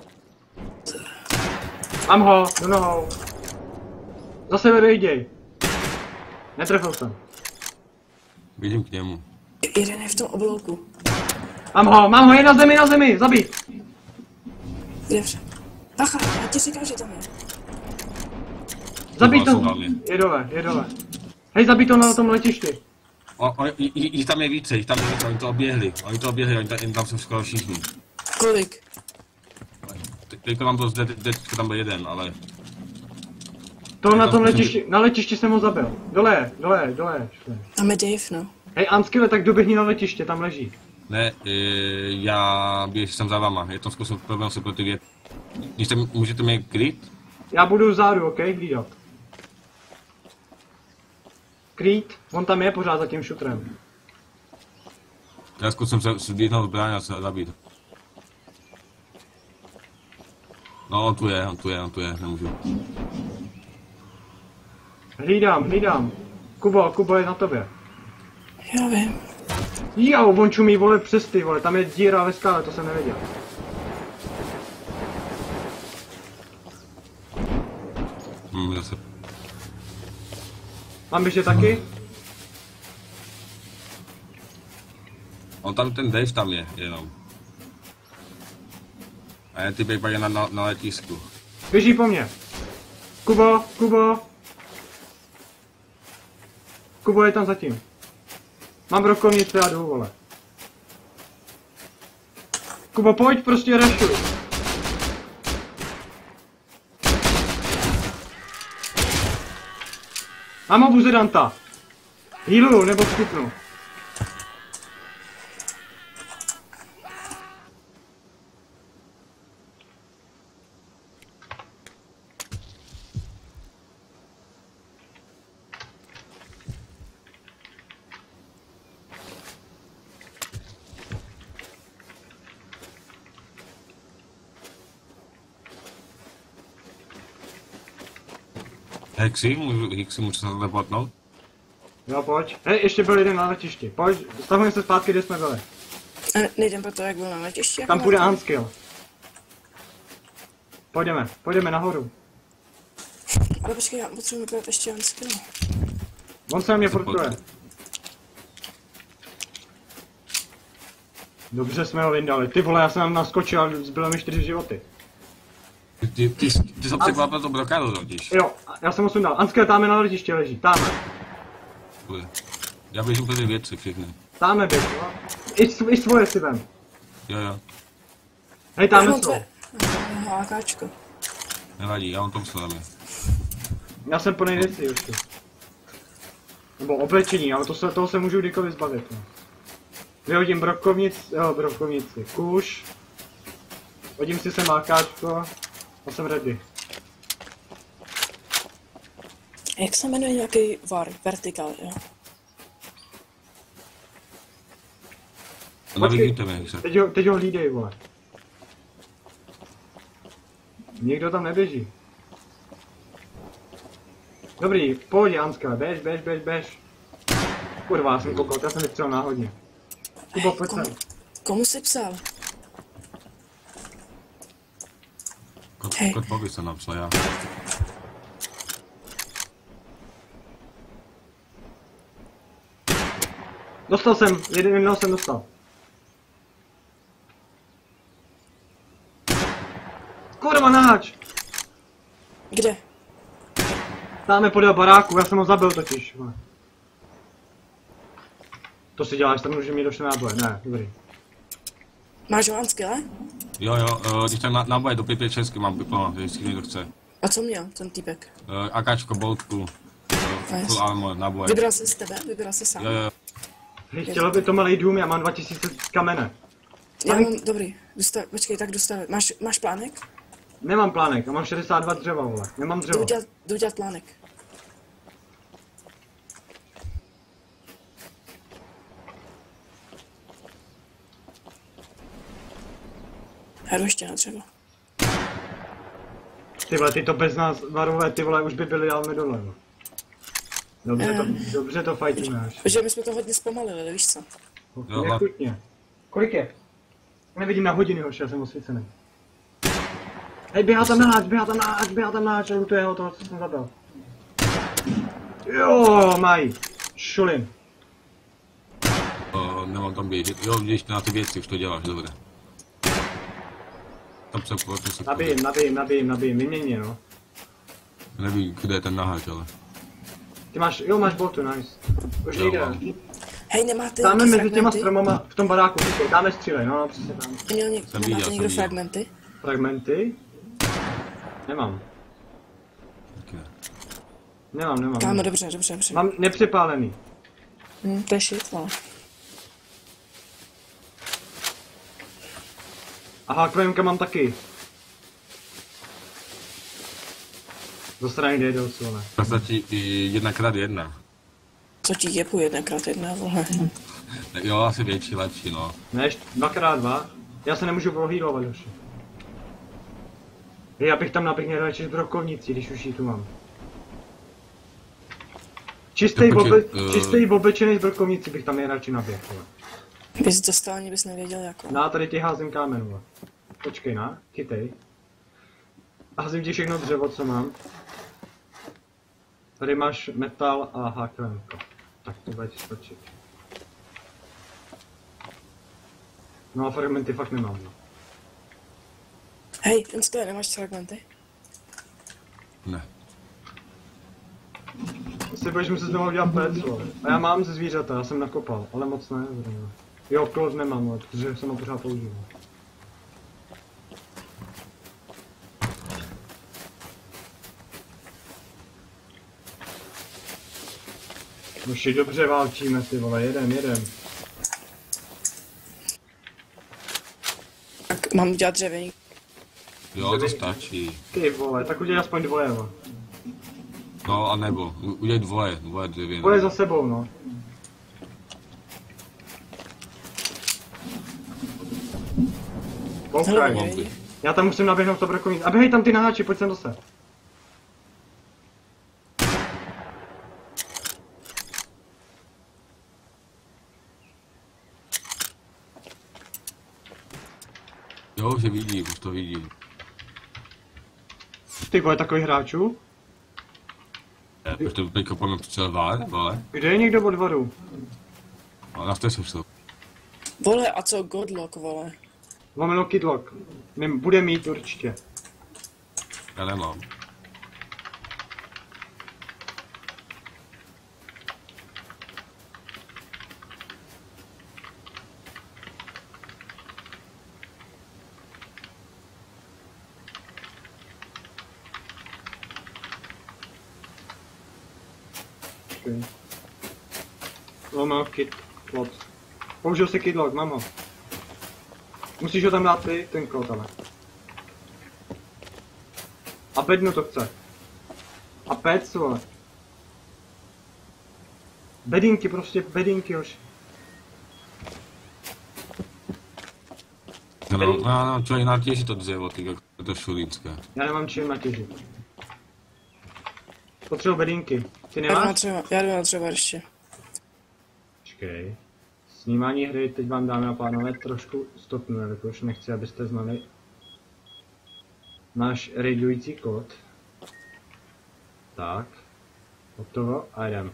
Mám ho, do nohou. Za sebe dojděj. Netrefil jsem. Běžím k němu. Jeden je v tom oblouku. Mám ho, mám ho, je na zemi, na zemi, zabít. Dobře. Bacha, já ti říkám, že tam je. Zabít Dole to. jsou tam. Je dole, je dole. Hej, zabít to na tom letišti. O, o, j- j- jich tam je více, jich tam je více, oni to oběhli. Oni to oběhli, oni tam, oni tam jsou skoro všichni. Kolik? Te- Teďko tam byl zde, teďko tam byl jeden, ale... To na tam tom musím- letišti, na letišti jsem ho zabil. Dole je, dole je, dole je. šli. Tam je Dave, no. Hej, Anskyle, tak doběhni na letiště, tam leží. Ne, e, já běž jsem za vama, je to zkusil problém se pro ty věci. Když tam můžete mě kryt? Já budu vzadu, ok, hlídat. Krýt, on tam je pořád za tím šutrem. Já zkusím se zbíhnout zbraň a se zabít. No, on tu je, on tu je, on tu je, nemůžu. Hlídám, hlídám. Kubo, Kubo je na tobě. Já vím. Jo, on čumí, vole, přes ty, vole, tam je díra ve skále, to jsem nevěděl. Hm, zase. Mám ještě taky? On tam ten Dave tam je, jenom. A je typek pak je na, na, na letisku. Běží po mně. Kubo, Kubo. Kubo je tam zatím. Mám brokovnice a jdu, vole. Kubo, pojď, prostě rašuj. Mám obuzedanta. Healuju, nebo skutnu. Hexy, můžu, Hexy, můžu se telepotnout? Jo, pojď. Hej, ještě byl jeden na letišti. Pojď, stavujeme se zpátky, kde jsme byli. A nejdem po to, jak byl na letišti? Tam půjde unskill. Pojďeme, půjdeme nahoru. Ale počkej, já potřebuji vypadat ještě unskill. On se na mě Se portuje. pojď. Dobře jsme ho vyndali. Ty vole, já jsem tam naskočil a zbylo mi čtyři životy. Ty, ty, ty, ty jsem překvapil to brokádu totiž. Jo, já jsem ho sundal. Unskill, táme na letiště leží. Táme. Bude. Já běžím pro ty věci všechny. Táme běž, jo. I, sv- I svoje si vem. Jo, jo. Hej, táme svou. Hákáčko. Nevadí, já mám tom slavě. Já jsem plnej věcí už tu. Nebo oblečení, ale to se, toho se můžu kdykoliv zbavit. No. Vyhodím brokovnici, jo, brokovnici, kůž. Hodím si sem mákáčko a jsem ready. Jak se jmenuje nějaký var? Vertical, jo? Navidíte mě, Hexe. Teď ho, teď ho hlídej, vole. Nikdo tam neběží. Dobrý, pojď Janska, běž, běž, běž, běž. Kurva, já jsem koukal, já jsem vystřelil náhodně. Kubo, pojď Komu, sem. komu jsi psal? Kot, Hej. kot pověď jsem napsal, já. Dostal jsem, jeden jednoho jsem dostal. Kurva, naháč! Kde? Dáme podél baráku, já jsem ho zabil totiž. vole. To si děláš, tam může mít došlo náboje, ne, dobrý. Máš ho unskill, Jo, jo, uh, když tam na, náboje do pět česky mám vyplno, jestli někdo chce. A co měl ten týpek? Uh, akáčko, boutku, uh, Nice. full armor, náboje. Vybral jsi z tebe? Vybral jsi sám? Jo, jo, Hej, chtělo by to malý dům, já mám dva tisíce kamene. Já mám, dobrý, dostav, počkej, tak dostavit. Máš, máš plánek? Nemám plánek, já mám šedesát dva dřeva, vole. Nemám Jdu dřevo. udělat, jdu udělat plánek. Hru ještě na dřevo. Ty vole, ty to bez nás varové, ty vole, už by byly dál dole. no. Dobře to, dobře to fajtíme až. Protože my jsme to hodně zpomalili, víš co? Jo, Nechutně. Kolik je? Nevidím na hodiny, hoši, já jsem osvícený. Hej, běhá tam náč, běhá tam náč, běhá tam náč, a lutuje ho toho, co jsem zabil. Jo, maj. Šulin. uh, nemám tam běžet. Jo, když na ty věci už to děláš, dobré. Tam se potom se... Nabijím, nabijím, nabijím, nabijím, vyměně, no. Nevím, kde je ten naháč, ale... Ty máš, jo, máš boltu, nice. Už Jo, nejde. mám. Hej, nemáte Dáme nějaký mezi těma fragmenty? stromama v tom baráku, dáme střílej, no, no, přesně tam. Měl něk- Jsem nemáte viděl, někdo jsem viděl. fragmenty? Fragmenty? Nemám. Okay. Nemám, nemám. Kámo, nemám. dobře, dobře, dobře. Mám nepřepálený. Hm, to je shit, vole. A hákvemka mám taky. Do strany jde do ne? To stačí i jedna krát jedna. Co ti jebu jednakrát jedna, vole. Jo, asi větší, lepší, no. Ne, ještě dvakrát dva. Já se nemůžu prohýlovat už. Já bych tam napěkně radši z brokovnici, když už ji tu mám. Čistý, počkej, obe, eh. čistý obyčejný zbrkovníci bych tam nejradši naběhl, vole. Bys dostal, ani bys nevěděl jako. Na, tady ti házím kámen, vole. Počkej, na, chytej. Házím ti všechno dřevo, co mám. Tady máš metal a háklenko. Tak to bude ti stačit. No a fragmenty fakt nemám, no. Hej, ten stoje, nemáš fragmenty? Ne. Si budeš muset znovu udělat pec, vole. A já mám ze zvířata, já jsem nakopal, ale moc ne, zrovna. Jo, klos nemám, vole, protože jsem ho pořád používal. Už je dobře válčíme, ty vole, jedem, jedem. Tak mám udělat dřevěný. Jo, to stačí. Ty vole, tak udělej aspoň dvoje, vole. No a nebo, u- udělej dvoje, dvoje dvě. Dvoje za sebou, no. Hele, Koukaj. bomby. Já tam musím naběhnout to brokovník. A běhej tam ty naháči, pojď sem zase. Jo, že vidím, už to vidím. Ty vole, takových hráčů? Ne, Proč to teďka po mě přicel vole, vole? Kde je někdo od vodu? A na to jsem šel. Vole, a co Godlock, vole? Lomeno Kidlock. Mím, bude mít určitě. Já nemám. Okay. Lomeno Kidlock. Použil si Kidlock, mám ho. Musíš ho tam dát ty, ten kód, ale. A bednu to chce. A pec, vole. Bedinky, prostě bedinky už. No, no, no, no člověk natěží to dřevo, ty, jako to šulínské. Já nemám čím natěžit. Potřebuji bedinky. Ty Já jdu na nemáš? dřeva, já jdu na dřeva ještě. Počkej. Snímání hry teď vám, dámy a pánové, trošku stopnu, jelikož nechci, abyste znali náš raidující kód. Tak. Hotovo a jdem.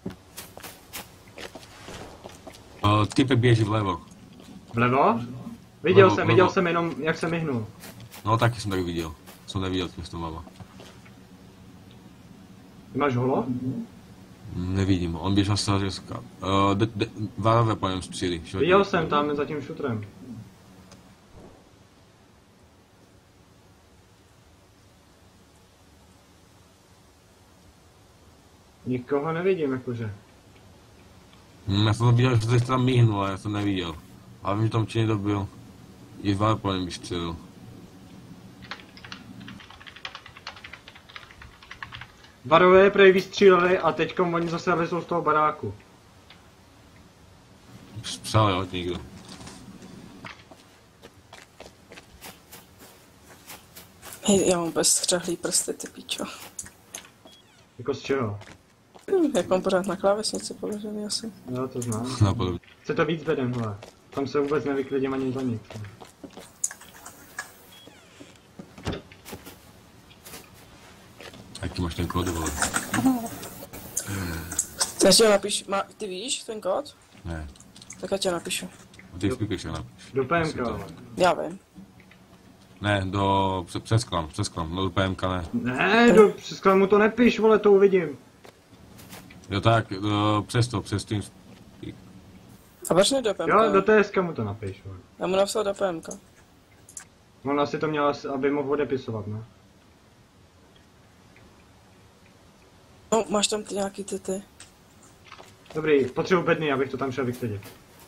Uh, typek běží vlevo. Vlevo? Viděl Vlevo, jsem, vlevo. viděl jsem jenom, jak se myhnul. No taky jsem tak viděl. Jsem neviděl, co to mama. Ty máš holo? Nevidím ho, on běžel z řeska. Uh, de, de, Varové po něm stříli. Viděl jsem tam za tím šutrem. Nikoho nevidím, jakože. Hm, já jsem viděl, že se tam míhnul, ale já jsem neviděl. Ale vím, že tam určitě někdo byl. I Varové po něm vystřelil. Varové prej vystříleli a teďkom oni zase lezou z toho baráku. Psal jo, někdo. Hej, já mám bez střehlý prsty, ty píčo. Jako z čeho? Hm, jak mám pořád na klávesnici položený asi. Jo, to znám. Napodobně. Chce to víc bedem, hele. Tam se vůbec nevyklidím ani za nic. Jaký máš ten kód, vole? Takže ho napiš, má, ty víš ten kód? Ne. Tak já tě napíšu. A ty spíš napiš. Do P M K, ale. Já vím. Ne, do... Přes, přes klam, přes klam, no do P M K ne. Ne, do, přes mu to nepiš, vole, to uvidím. Jo tak, do, přes to, přes tím... A proč ne do P M K? Jo, do T S K mu to napiš, vole. Já mu napsal do P M K. On asi to měl, asi- aby mohl odepisovat, no. No, máš tam ty nějaký ty ty. Dobrý, potřebuji bedny, abych to tam šel vyklidit.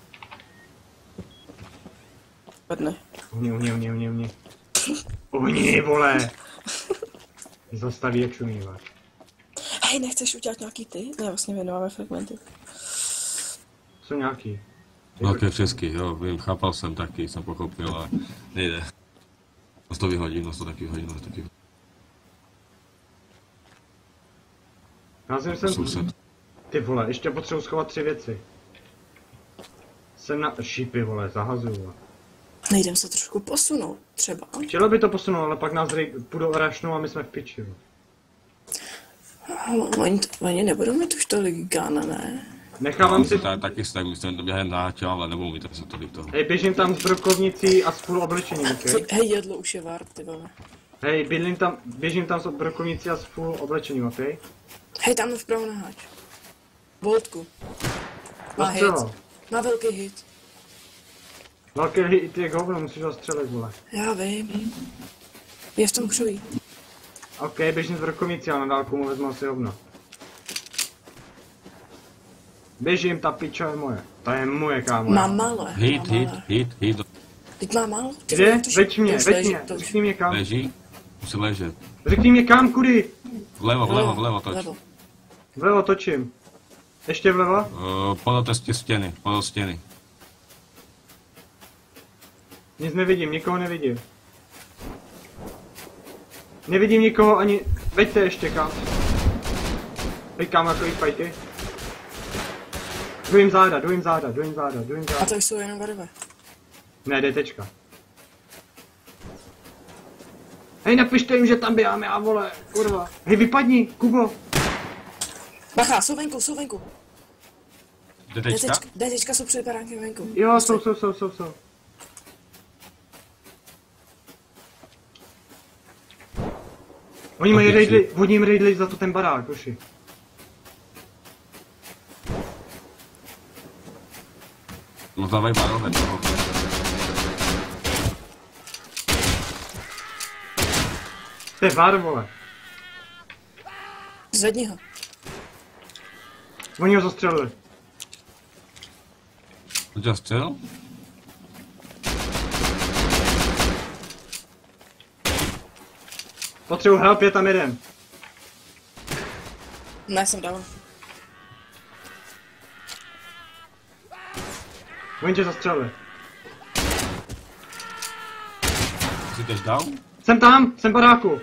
Bedny. Uhni, uhni, uhni, uhni, uhni. Uhni, vole! Zastaví jak šumívat. Hej, nechceš udělat nějaký ty? Ne, vlastně my nemáme fragmenty. Jsou nějaký. Velké česky, jo, vím, chápal jsem taky, jsem pochopil, ale nejde. No to vyhodím, no to taky vyhodím, no to taky vyhodím. Házím sem, Soused. Ty vole, ještě potřebuji schovat tři věci. Jsem na šípy, vole, zahazuju. Vole. Nejdem se trošku posunout, třeba. Chtělo by to posunout, ale pak nás rej, půjdou rašnou a my jsme v piči. Vole. Oni, oni nebudou mít už tolik gana, ne? Nechávám si... Ta, taky se tak myslím, to během náčel, ale nebudou mít se tolik toho. Hej, běžím tam s brokovnicí a s full oblečením, okej? Hej, jedlo už je warp, ty vole. Hej, bydlím tam, běžím tam s brokovnicí a s full oblečením, okej? Hej, tam vpravo na háč. Boltku. Má hit. Zastřelil. Má velký hit. Velký hit je hovno, musíš ho střelit, vole. Já vím. Je v tom křoví. Ok, běžím s brokovnicí a na dálku mu vezmu asi hovno. Běžím, ta piča je moje. Ta je moje, kámo. Má malé. Hit, má hit, malé. hit, hit. Teď má málo? Ty Kde? vole, to- Veď mě, to už veď leží, mě, to už- řekni mě kam. Leží? Musí ležet. Řekni mě kam, kudy. Vlevo, vlevo, vlevo, toč. Vlevo. Vlevo točím. Ještě vlevo? Uh, podle té stěny, podle stěny. Nic nevidím, nikoho nevidím. Nevidím nikoho ani... Veďte ještě kam. Veď kam, jako jich fajty. Jdu jim záda, jdu jim záda, jdu jim záda, jdu jim A záda. to jsou jenom barve. Ne, DTčka. Hej, napište jim, že tam běháme, já vole, kurva. Hej, vypadni, Kubo. Bacha, jsou venku, jsou venku. Detečka? Detečka, detečka jsou před baránkem venku. Jo, jsou, jsou, jsou, jsou, jsou. Oni mají Ok, raidli, oni jim raidli za to ten barák, koši. No dávaj barové toho. To je var, vole. Zvedni ho. Oni ho zastřelili. On tě střel? Potřebuji help, je tam jeden. Ne, jsem dal. Oni tě zastřelili. Jsi tež dal? Jsem tam, jsem v baráku.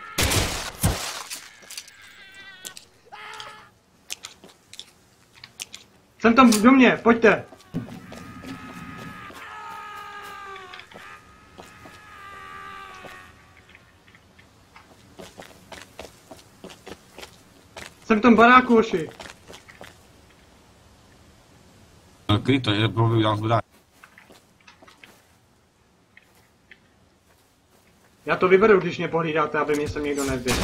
Jsem tam do mě, pojďte. Jsem v tom baráku, oši. Kryto, je proběl dám zbudání. Já to vyberu, když mě pohlídáte, aby mě sem někdo nezběhl.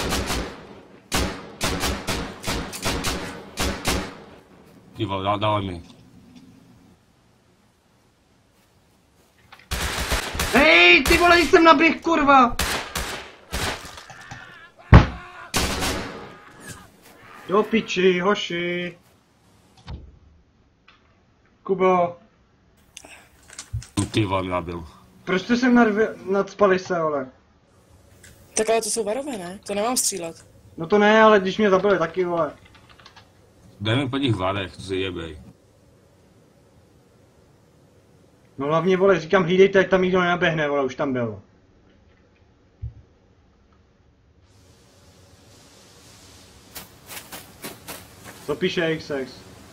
Ty vole, dá, dávaj mi. Hej, ty vole, jsem naběh, kurva! Do piči, hoši. Kubo, Ty vole, mi nabil. proč jste sem narvě, nadspali se, ale? Tak ale to jsou barové, ne? To nemám střílet. No to ne, ale když mě zabili taky, vole. Daj mi po těch vladech, to se jebej. No hlavně, vole, říkám, hlídejte, ať tam nikdo nenaběhne, vole, už tam byl. Co píše X X?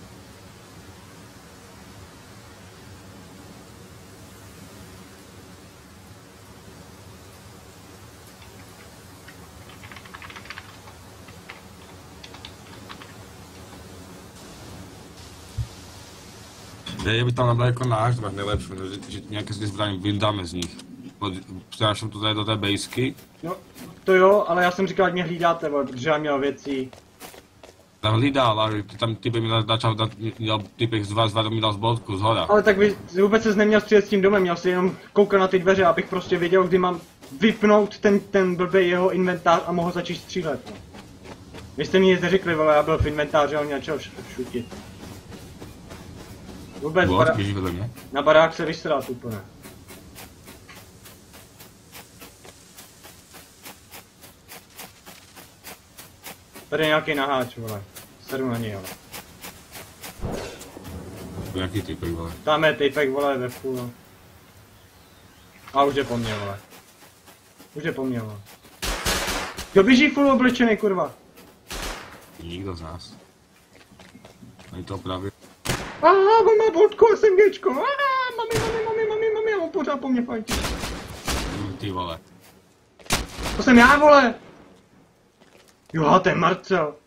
Je by tam nabil jako náš, tak nejlepší, že, že nějaké si zbraně vyndáme z nich. Přináším to tady do té bejsky. No, to jo, ale já jsem říkal, ať mě hlídáte, vole, protože já měl věcí. Tam hlídal, ale ty tam typek mi začal dát, měl typek z vás, mi dal z bodku, z hora. Ale tak vy vůbec ses neměl střílet s tím domem, měl si jenom koukat na ty dveře, abych prostě věděl, kdy mám vypnout ten, ten blbej jeho inventář a mohl začít střílet. No. Vy jste mi nic neřekli, vole, já byl v inventáři a on začal šutit. Vůbec Bod, bara... běží vedle mě. na barák se vysrát úplně. Tady je nějaký naháč, vole. Sedu na něj, vole. Nějaký typek, vole. Tam je typek, vole, ve půl. A už je po mně, vole. Už je po mně, vole. Kdo běží full oblečený, kurva? Nikdo z nás. Ani to právě. A on má vodku SMGčko. A mami, mami, mami, mami, mami, on pořád po mně fajtí. Hm, ty vole. To jsem já, vole. Jo, to je Marcel.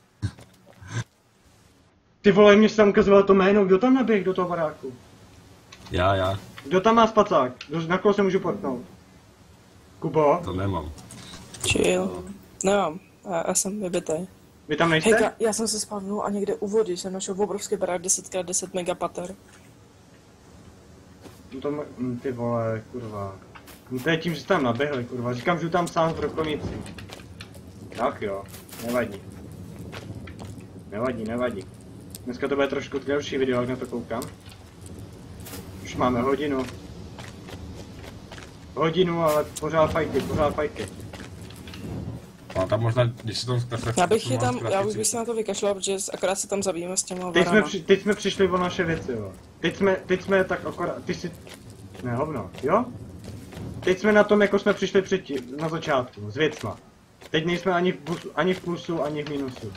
Ty vole, mě se tam ukazoval to jméno, kdo tam naběh do toho baráku? Já, já. Kdo tam má spacák? Kdo, na koho se můžu portnout? Kubo? To nemám. Chill. Nemám, já, já jsem vybitej. Vy tam nejste? Hejka, já jsem se spavnul a někde u vody jsem našel obrovský barák deset krát deset megapater. No to, hm, ty vole, kurva. No to je tím, že jste tam naběhli, kurva. Říkám, že tam sám v rokonici. Tak jo, nevadí. Nevadí, nevadí. Dneska to bude trošku delší video, jak na to koukám. Už máme hodinu. Hodinu, ale pořád fajky, pořád fajky. A tam možná, když se tam zkazuje... Já bych je tam, já už bych se na to vykašlal, protože akorát se tam zabijeme s těma Teď jsme, varama. při, teď jsme přišli o naše věci, jo. Teď jsme, teď jsme tak akorát, ty si... Ne, hovno, jo? Teď jsme na tom, jako jsme přišli předtím, na začátku, s věcma. Teď nejsme ani v, busu, ani v plusu, ani v minusu.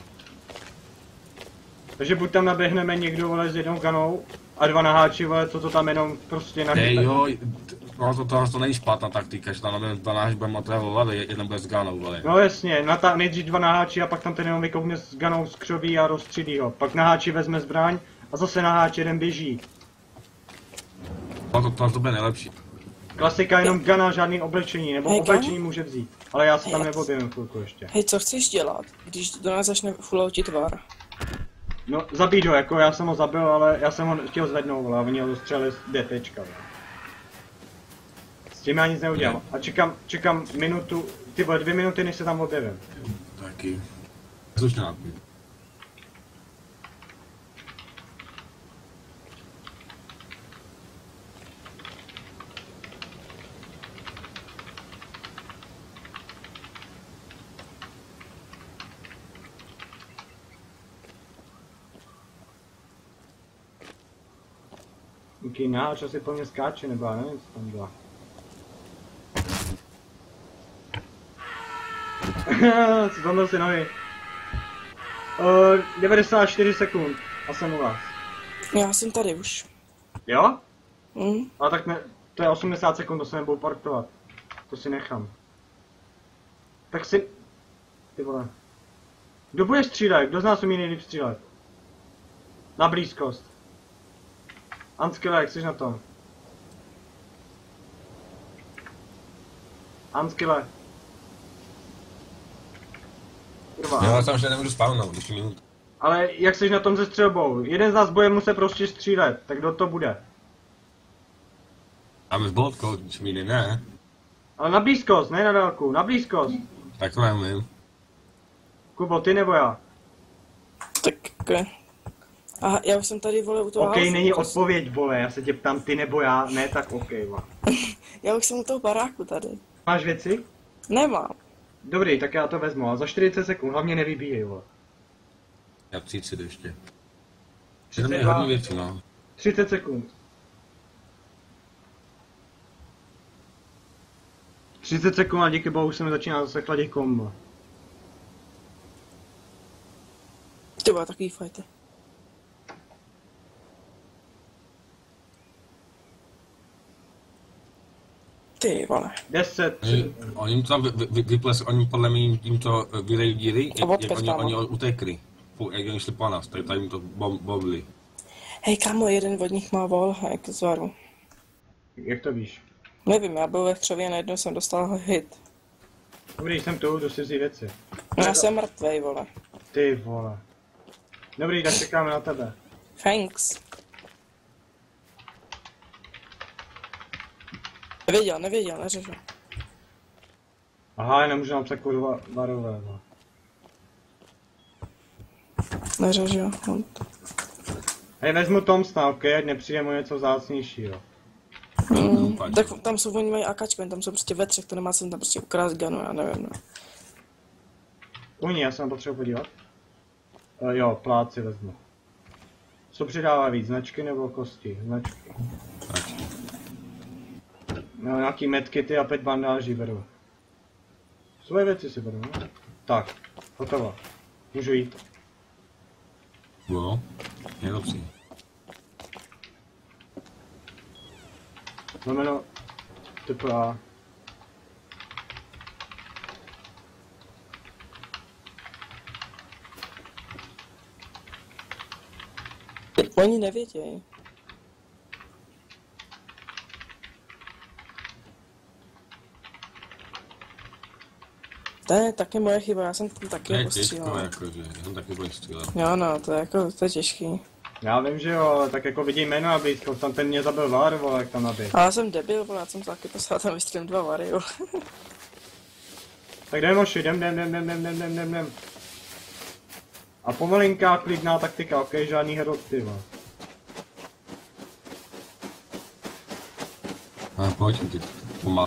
Takže buď tam naběhneme někdo, vole, s jednou ganou, a dva naháči, vole, co to tam jenom prostě na Hej jo, no to, to, to není špatná taktika, že tam dva náš budeme matrévovat, ale jeden bude s ganou, vole. No jasně, na ta, nejdřív dva naháči a pak tam ten jenom vykoukne s ganou z křoví a rozstřílí ho. Pak naháči vezme zbraň a zase naháč jeden běží. No to, to, to bude nejlepší. Klasika, jenom gana, žádný oblečení, nebo Hej, oblečení může vzít. Ale já se tam Hej. neobjevím chvilku ještě. Hej, co chceš dělat, když do nás začne fulloutit var? No, zabít ho, jako já jsem ho zabil, ale já jsem ho chtěl zvednout, vole, a oni ho dostřelili z DTčka, vole. S tím já nic neudělám. A čekám, čekám minutu, ty vole, dvě minuty, než se tam objevím. Taky. Slušně nápít. Jaký náč asi po mně skáče, nebo já nevím, co tam byla. Co tam byl si nohy? Uh, devadesát čtyři sekund a jsem u vás. Já jsem tady už. Jo? Hm? Ale tak ne, to je osmdesát sekund, to se nebudu parkovat. To si nechám. Tak si... Ty vole. Kdo bude střílet? Kdo z nás umí nejlíp střílet? Na blízkost. Anskele, jak jsi na tom? Anskele. Kurva. Já tam, že nemůžu spavnout, ještě minut. Ale jak jsi na tom se střelbou? Jeden z nás bude muset prostě střílet, tak kdo to bude? Máme s boltkou, čmíny, ne? Ale na blízkost, ne na dálku, na blízkost. Tak to neumím. Kubo, ty nebo já? Tak, ok. Aha, já už jsem tady, vole, u toho OK, house, není to- odpověď, vole, já se tě ptám ty nebo já, ne, tak OK, vole. Já už jsem u toho baráku tady. Máš věci? Nemám. Dobrý, tak já to vezmu, a za čtyřicet sekund, hlavně nevybíjej, vole. Já třicet ještě. Že třicet tam je dva. hodně věcí, no. třicet sekund. třicet sekund a díky bohu už se mi začíná zase chladit kombo. Ty vole, takový fajty. Ty vole. deset, Oni, oni jim to tam vy, vy, vyples, oni podle mě jim, jim to vylejí díry, jak, odpět jak oni, tam. oni utekli. Po- Jak oni šli po nás, tak tady jim to bom, bobli. Hej, kámo, jeden od nich má wallhack z varu. jak to víš? Nevím, já byl ve křově a najednou jsem dostal hit. Dobrý, jsem tu, jdu si vzít věci. No, já jsem mrtvej, vole. Ty vole. Dobrý, tak čekáme na tebe. Thanks. Nevěděl, nevěděl, neřešil. Aha, já nemůžu napsat kurva varové, vole. Neřešil. Hej, vezmu Tomsna, ok, ať nepřijde mu něco vzácnějšího. Mm, tak tam jsou, oni mají akačko, tam jsou prostě ve třech, to nemá sem tam prostě ukrást ganu, já nevím, no. Uni, já se na potřebuji podívat. Uh, jo, pláci vezmu. Co přidává víc, značky nebo kosti? Značky. No, nějaký medkity a pět bandáží beru. Svoje věci si beru, no? Tak, hotovo. Můžu jít. Jo, je dobří. Znamená T P A. Oni nevědějí. To je taky moje chyba, já jsem tam To taky je těžko, postřílel. jakože, já jsem taky bude střílet. Jo no, to je jako, to je těžký. Já vím, že jo, ale tak jako vidím jméno a blízko, tam ten mě zabil var, vole, jak tam nabij. Ale já jsem debil, vole, já jsem taky poslal tam vystřelím dva vary, jo. Tak jdem oši, jdem, jdem, jdem, jdem, jdem, jdem, jdem, jdem, jdem. A pomalinká, klidná taktika, ok, žádný herod, ty vole. A pojď, ty pomal.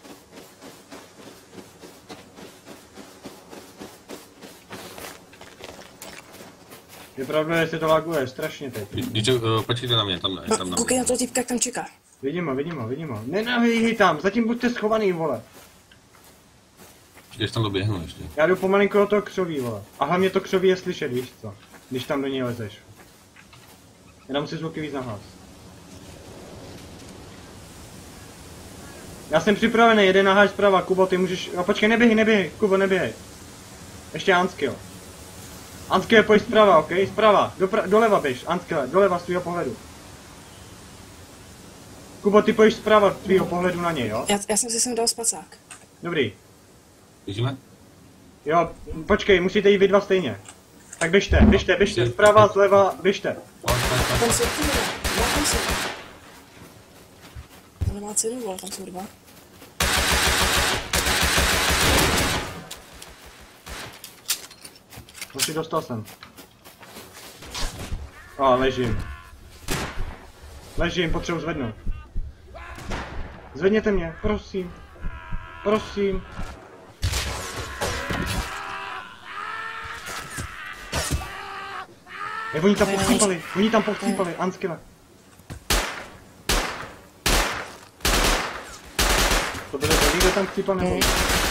Je pravda, že se to laguje, strašně teď. Díče, uh, počkejte na mě, tam ne, tam na Koukej mě. na toho týpka, jak tam čeká. Vidím ho, vidím ho, vidím ho. Nenavíhej tam, zatím buďte schovaný, vole. Když tam doběhnu ještě. Já jdu pomalinko do toho křoví, vole. A hlavně to křoví je slyšet, víš co? Když tam do něj lezeš. Já dám si zvuky víc na hlas. Já jsem připravený, jeden naháč zprava, Kubo, ty můžeš... A počkej, neběhej, neběhej, Kubo, neběhej. Ještě Anskil. Anskil, pojď zprava, ok? Zprava, Dopra doleva běž, Anskile, doleva z tvýho pohledu. Kubo, ty pojď zprava z tvýho pohledu na něj, jo? Já, já jsem si sem dal spacák. Dobrý. Běžíme? Jo, počkej, musíte jít vy dva stejně. Tak běžte, běžte, běžte, zprava, zleva, běžte. Pojď, pojď, pojď. Tam jsou ty dva, já tam jsem. To nemá cenu, vole, tam jsou dva. Hoši, dostal jsem. A, ležím. Ležím, potřebuji zvednout. Zvedněte mě, prosím. Prosím. Je, oni tam povcípali, oni tam povcípali, Anskile. To bude to, někdo tam chcípal nebo?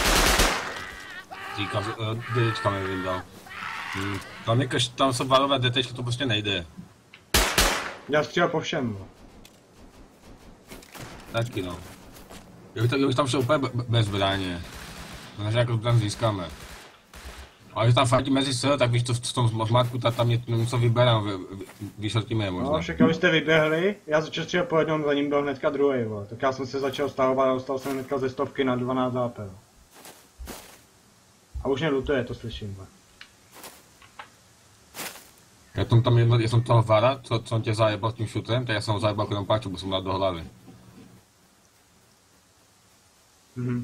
Říkám, že uh, dědečka mi vyndal. Hmm. Tam, jakož, tam jsou varové detečky, to prostě nejde. Já střílel po všem. Taky no. Já bych, to, já bych tam šel úplně be- bez zbraně. Takže jako to tam získáme. Ale když tam fajtí mezi se, tak víš to v tom zmatku, tak tam mě něco vyberám, vyšlotíme je možná. No, však abyste vyběhli, já začal střílet po jednom, za ním byl hnedka druhý, vole. Tak já jsem se začal stahovat a dostal jsem hnedka ze stovky na dvanáct há pé. A už mě lutuje, to slyším, vole. Já jsem tam jedno, já jsem toho vara, co, co on tě zajebal s tím šutrem, tak já jsem ho zajebal jenom páču, bo jsem dal do hlavy. Mhm.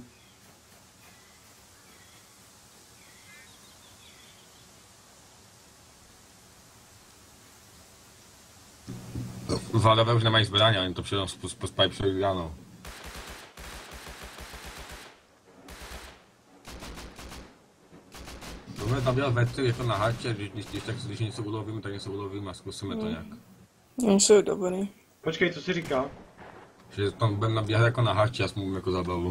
Vládavé už nemají zbraně, oni to přijdou s pipe ránou. Budeme tam dělat ve tři, je to na háče, když, když, když, tak, když něco ulovíme, tak něco ulovíme a zkusíme to nějak. Oni jsou dobrý. Počkej, co jsi říkal? Že tam budeme nabíhat jako na háče a smluvím jako zabavu.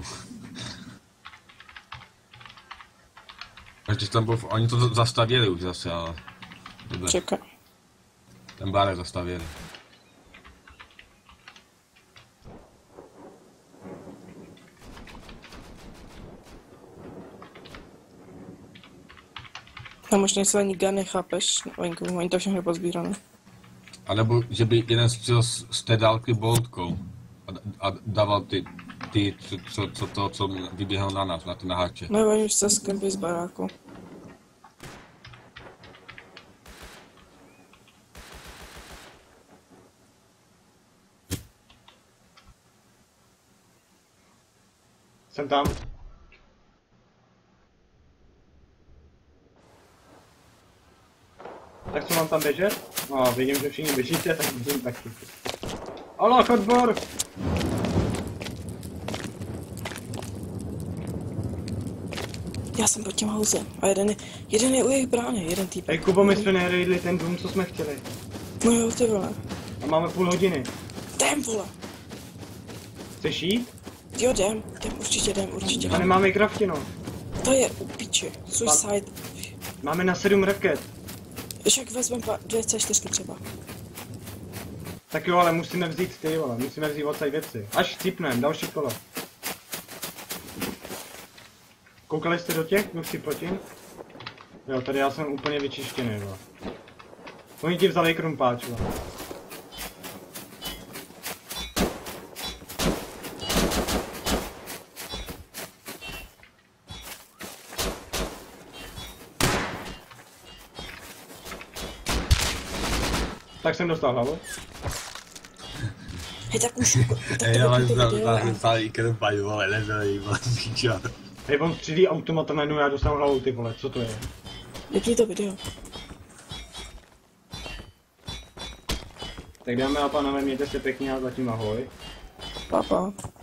Když tam byl, oni to zastavěli už zase, ale... Dobře. Čekaj. Ten bárek zastavěli. Tam už nejsou ani gany, chápeš? Oni, oni to všechno pozbírané. A nebo, že by jeden střel z, z té dálky boltkou a, a dával ty, ty, co, co, co to, co vyběhlo na nás, na ty naháče. No oni už se skempí z baráku. Jsem tam. Tak co mám tam běžet? No, vidím, že všichni běžíte, tak vidím taky. Aloh, odbor! Já jsem pod tím housem. A jeden je, jeden je u jejich brány, jeden týpek. Hej, Kubo, my jsme nerejdli ten dům, co jsme chtěli. No jo, ty vole. A máme půl hodiny. Jdem, vole. Chceš jít? Jo, jdem, jdem, určitě jdem, určitě A jdem. nemáme graftino. To je u piče. Suicide. Máme na sedm raket. Však vezmeme pa- dvě C čtyři třeba. Tak jo, ale musíme vzít ty, vole, musíme vzít odsaď věci. Až cípnem, další kolo. Koukali jste do těch, kluci protim? Jo, tady já jsem úplně vyčištěný, vole. Oni ti vzali krumpáč, vole. Tak jsem dostal hlavu. Hej, tak už, tak to Ej, já mám vypněte tam video a... tam i krmpaj, vole, nezají, vole, pičo. Hej, on tři dé automat tam najednou já dostanu hlavu, ty vole, co to je? Vypni to video. Tak dáme a pánové, mějte se pěkně a zatím ahoj. Pa, pa.